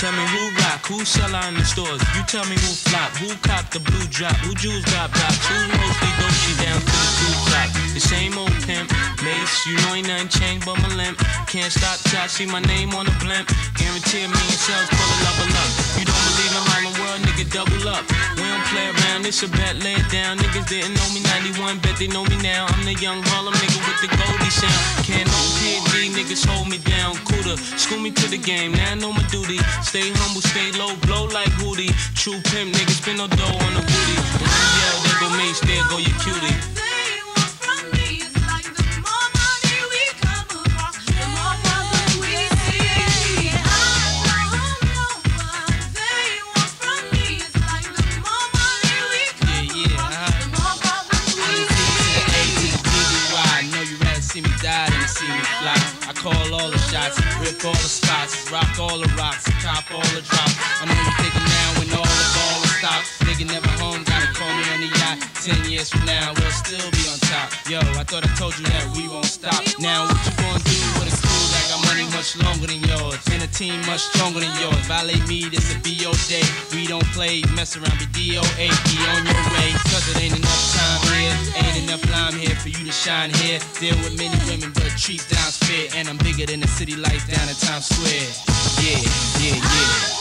Tell me who rock, who sell out in the stores. You tell me who flop, who cop the blue drop, who jewels got blocks, who's mostly Dolce down to the blue top. The same old pimp, Mace, you know ain't nothing changed but my limp. Can't stop till I see my name on the blimp. Guarantee me and sales pull a level up. You don't believe in Harlem World, nigga, double up. We don't play around, it's a bet, lay it down. Niggas didn't know me 91, bet they know me now. I'm the young Harlem nigga with the Goldie sound. Can't no PD, niggas hold me down. Cooler, school me to the game, now I know my duty. Stay humble, stay low, blow like Hootie. True pimp, niggas spin no dough on the booty. When you yell, there go Mace, there go your cutie. Call all the shots, rip all the spots, rock all the rocks, top all the drops. I know you thinking now when all the ball is stopped. Nigga never home, gotta call me on the yacht. 10 years from now, we'll still be on top. Yo, I thought I told you that we won't stop. Now what you gonna do with a crew that got money much longer than yours, and a team much stronger than yours? Violate me, this'll be your day. We don't play, mess around, be DOA, be on your way. Cause it ain't enough time here, ain't enough lime here for you to shine here. Deal with many women, but treat down's fair. And I'm bigger than the city lights down in Times Square. Yeah, yeah, yeah.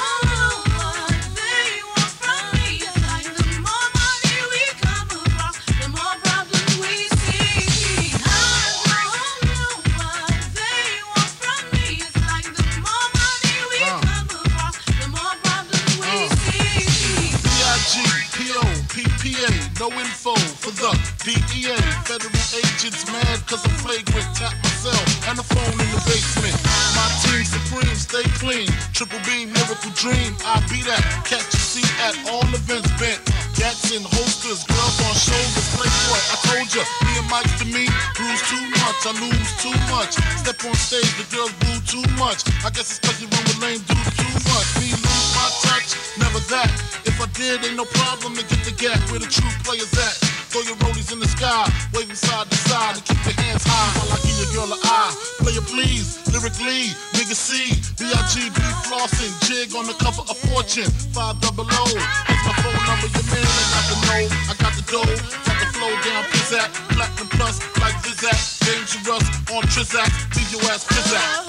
No info for the DEA. Federal agents mad cause I'm flagrant. Tap myself and the phone in the basement. My team supreme, stay clean. Triple beam, miracle dream. I be that. Catch a seat at all events bent. Gats in holsters, girls on shoulders. Playboy, I told ya, me and Mike to me. Bruise too much, I lose too much. Step on stage, the girls boo too much. I guess it's cause you run with lame dudes too much. Me lose my touch, never that. If I did, ain't no problem to get the gap where the true players at. Throw your rollies in the sky, waving side to side, and keep your hands high while I give your girl an eye. Player please, lyrically, nigga C, B.I.G.B. flossing, jig on the cover of Fortune, 500. That's my phone number, your man ain't got the know. I got the dough, got the flow down, pizzazz, platinum plus like Zizak, dangerous on Trizak, leave your ass pizzazz.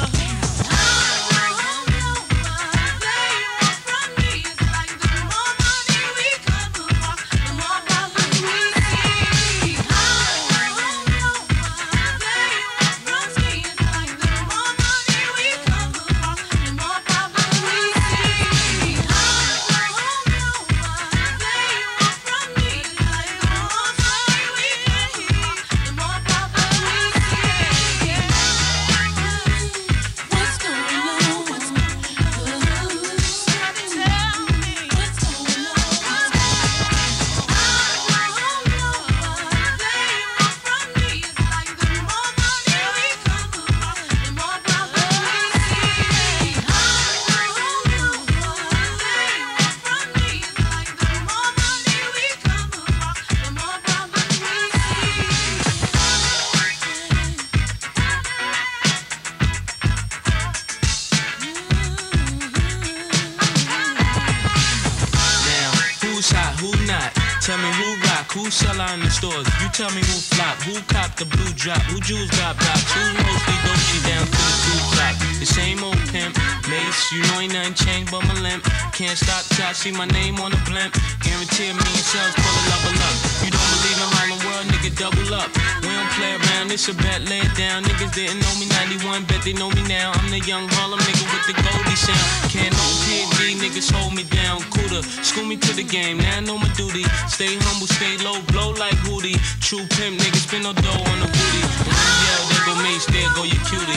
Who sell out in the stores? You tell me who flop, who cop the blue drop, who jewels got blocks, who's mostly Dolce down to the blue top. The same old pimp, Mace, you know ain't nothing changed but my limp. Can't stop till I see my name on the blimp. Guarantee me and sales pull a level up. You don't believe in Harlem World, nigga, double up. We don't play around, it's a bet, lay it down. Niggas didn't know me 91, bet they know me now. I'm the young Harlem nigga with the Goldie sound. Can't no PD, niggas hold me down. Cooler, school me to the game, now I know my duty. Stay humble, stay low, blow like Hootie. True pimp, niggas spin no dough on the booty. When you yell, there go Mace, there go your cutie.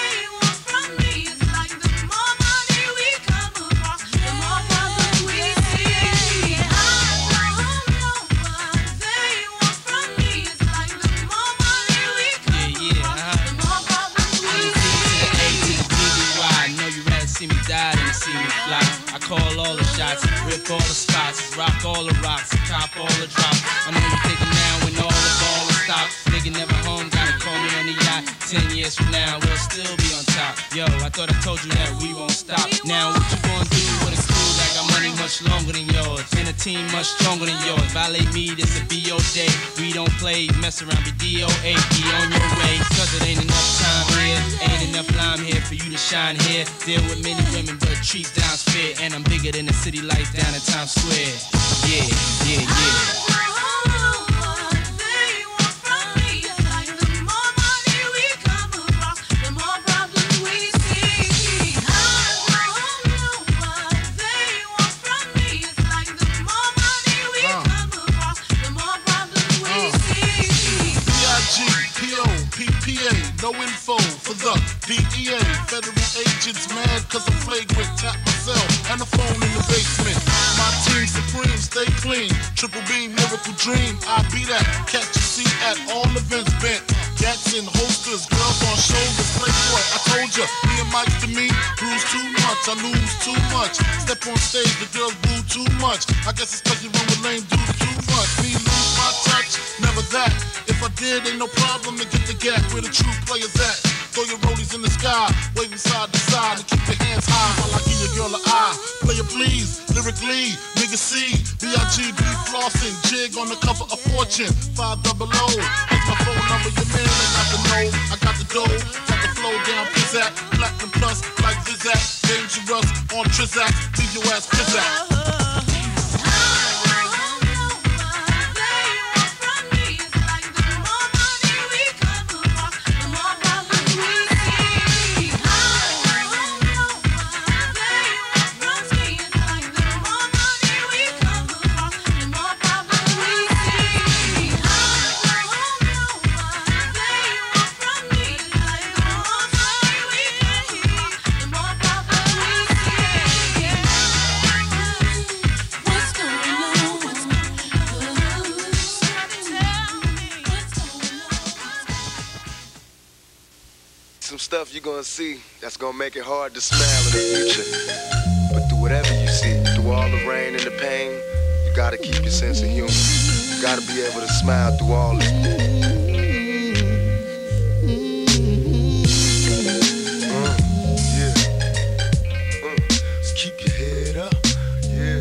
Call all the shots, rip all the spots, rock all the rocks, top all the drops. I know you thinking now when all the ball is stopped. Nigga never home, gotta call me on the yacht. 10 years from now, we'll still be on top. Yo, I thought I told you that we won't stop. Now what you gonna do with a crew that got money much longer than yours and a team much stronger than yours? Violate me, this a BO day. We don't play, mess around, be DOA, be on your way. Cause it ain't enough time here, ain't enough lime here for you to shine here. Deal with many women, but treat down's fair. And I'm bigger than the city lights down in Times Square. Yeah, yeah, yeah. No info for the DEA. Federal agents mad cause I'm flagrant. Tap myself and the phone in the basement. My team supreme, stay clean. Triple beam, miracle dream. I be that. Catch a seat at all events bent. Gats in holsters, girls on shoulders. Playboy, I told ya, me and Mike to me, bruise too much, I lose too much. Step on stage, the girls boo too much. I guess it's cause you run with lame dudes too much. Me lose my touch, never that. If I did, ain't no problem to get the gap where the true players at. Throw your rollies in the sky, waving side to side, and keep your hands high while I give your girl an eye. Player please, lyrically, nigga C, B.I.G.B. flossing, jig on the cover of Fortune, 500. It's my phone number, your man ain't got the know. I got the dough, got the flow down, pizzazz, platinum plus, like Zizak, dangerous on Trizak, leave your ass pizzazz. Some stuff you're gonna see that's gonna make it hard to smile in the future. But through whatever you see, through all the rain and the pain, you gotta keep your sense of humor. You gotta be able to smile through all this. Just keep your head up. Yeah.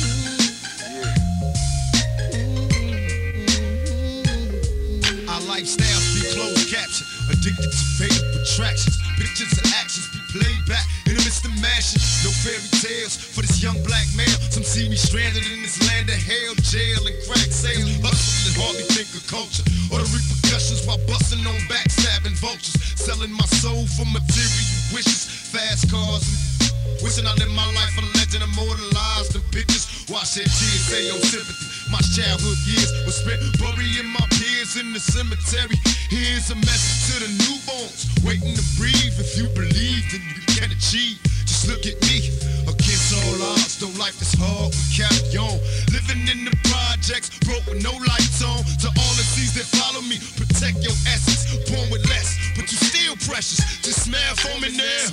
Our lifestyles be closed caption, addicted to fatal attractions. Pictures and actions be played back in the midst of mashing. No fairy tales for this young black male. Some see me stranded in this land of hell, jail and crack sales. Hustle and hardly think of culture or the repercussions while busting on backstabbing vultures. Selling my soul for material wishes, fast cars and wishing I lived my life a legend, immortalized in pictures. Why shed tears, say your sympathy. My childhood years were spent burying my peers in the cemetery. Here's a message to the newborns waiting to breathe. If you believe, then you can achieve. Just look at me, against all odds. Though life is hard, we carry on. Living in the projects, broke with no lights on. To all the seas that follow me, protect your essence. Born with less, but you still precious. Just smile for me now.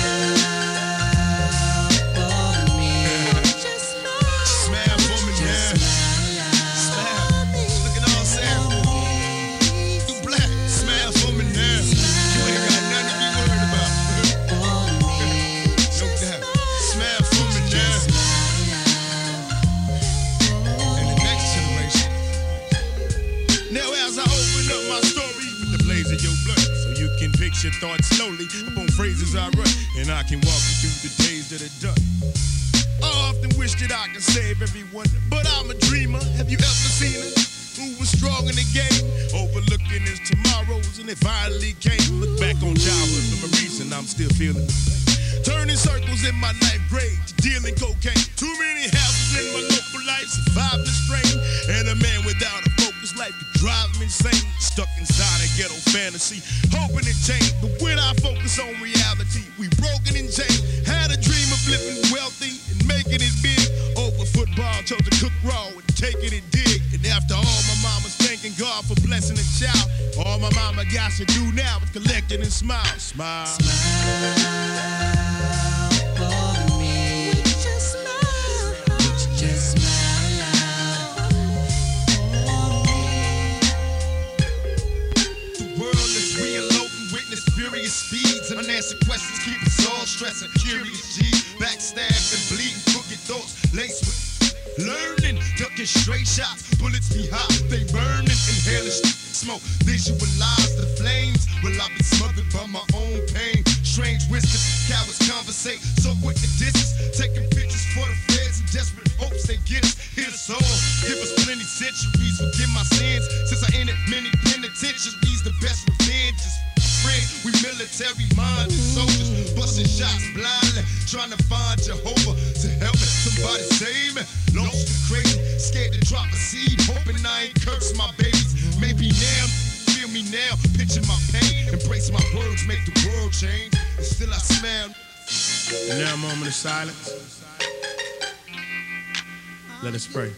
Your thoughts slowly upon phrases I write, and I can walk you through the days that are done. I often wish that I could save everyone, but I'm a dreamer. Have you ever seen her who was strong in the game, overlooking his tomorrows, and it finally came? Look back on childhood memories, and I'm still feeling the pain. Turning circles in my ninth grade, dealing cocaine. Too many houses in my local life, survived the strain, and a man without a focus life could drive me insane. Stuck inside a ghetto fantasy, hoping it changed. But when I focus on reality, we broken and chained. Had a dream of living wealthy and making it big. Over football, chose to cook raw and taking it dig. And after all, my mama's thanking God for blessing a child. All my mama got to do now is collect it and smile. Smile. Smile. Speeds speeds. Unanswered questions keep us all stressing. Curious G, backstabbed and bleeding, crooked thoughts laced with learning, ducking straight shots. Bullets be hot, they burning, inhaling smoke. Visualize the flames. Well, I've been smothered by my own pain. Strange whispers, cowards conversate. So quick the distance, taking pictures for the feds in desperate hopes they get us. Hit us all, give us plenty centuries. Forgive my sins, since I entered many penitentiaries. The best revenge is friends. We military-minded soldiers, busting shots blindly, trying to find Jehovah to help me. Somebody save me. Lost and crazy, scared to drop a seed, hoping I ain't curse my babies. Maybe now, feel me now, picture my pain, embrace my words, make the world change. And still I smile. And now a moment of silence. Let us pray.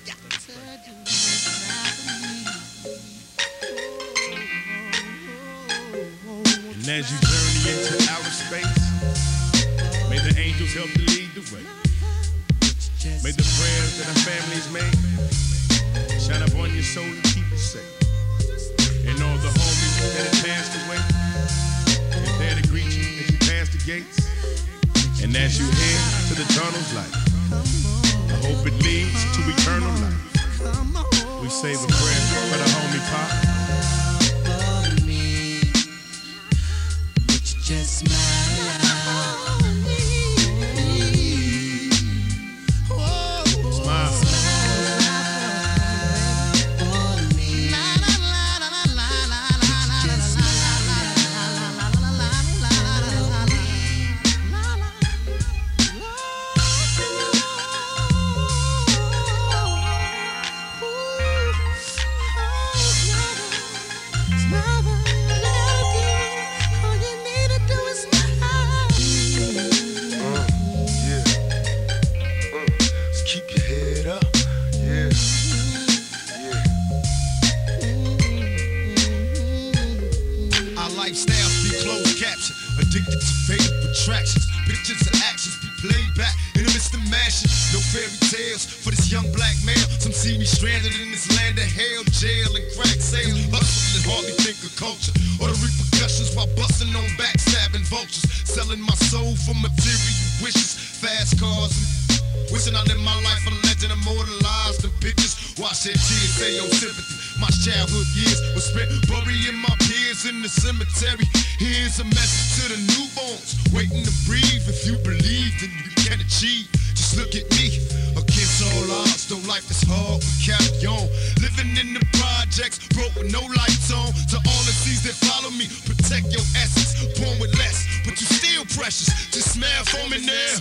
And as you journey into outer space, may the angels help to lead the way. May the prayers that our families made shine up on your soul and keep you safe. And all the homies that have passed away, they're there to greet you as you pass the gates. And as you head to the tunnel's light, I hope it leads to eternal life. We say the prayer for the homie Pop. Just smile on me. Smile. Addicted to fatal attractions, pictures and actions be played back in the midst of mashing. No fairy tales for this young black male. Some see me stranded in this land of hell, jail and crack sales. Hustle and hardly think of culture or the repercussions while busting on backstabbing vultures. Selling my soul for material wishes, fast cars and wishing I lived my life a legend, immortalized the pictures. Watch that tears, say your sympathy. My childhood years were spent burying my peers in the cemetery. Here's a message to the newborns waiting to breathe. If you believe, then you can achieve. Just look at me, against all odds. Though life is hard, we carry on. Living in the projects, broke with no lights on. To all the seas that follow me, protect your essence. Born with less, but you still precious. Just smile for me now.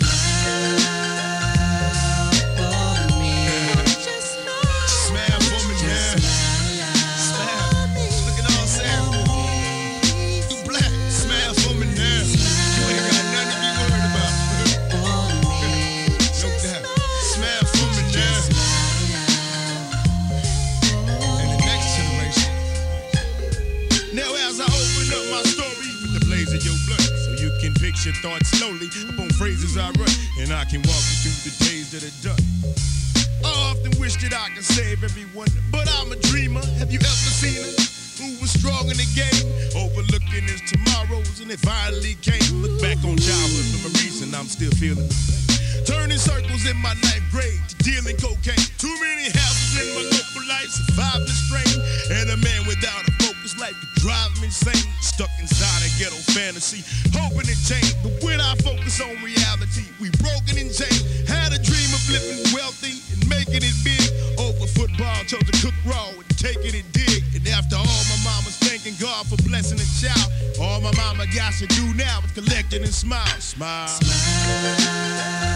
Your thoughts slowly upon phrases I write, and I can walk you through the days that are done. I often wish that I could save everyone, but I'm a dreamer. Have you ever seen her who was strong in the game, overlooking his tomorrows, and it finally came? Look back on childhood memories, and I'm still feeling the pain. Turning circles in my ninth grade to dealing cocaine. Too many houses in my local life, survived the strain, and a man without a focus life could drive me insane. Stuck inside a ghetto fantasy, hoping to change. But when I focus on reality, we broken and chained. Had a dream of living wealthy and making it big. Over football, chose to cook raw and taking it dig. And after all, my mama's thanking God for blessing a child. All my mama got to do now is collect it and smile. Smile. Smile.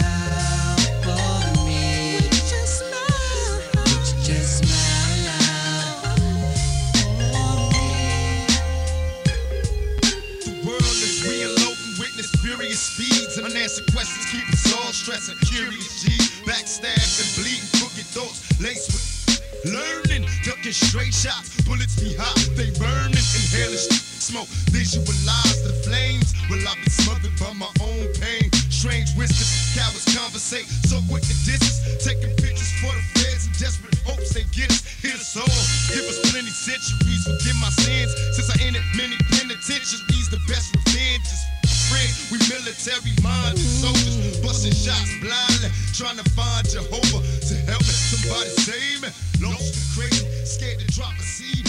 Speeds and unanswered questions keep us all stressing. Curious G, backstabbed and bleeding, crooked thoughts laced with learning, ducking straight shots. Bullets be hot, they burning, inhaling smoke. Visualize the flames. Well, I've been smothered by my own pain. Strange whispers, cowards conversate. So quick the distance, taking pictures for the feds in desperate hopes they get us. Hit us all, give us plenty centuries. Forgive my sins, since I entered many penitentiaries. The best revenge is grid. We military minded soldiers, busting shots blindly, trying to find Jehovah to help me. Somebody save me. Lost and crazy, scared to drop a seed.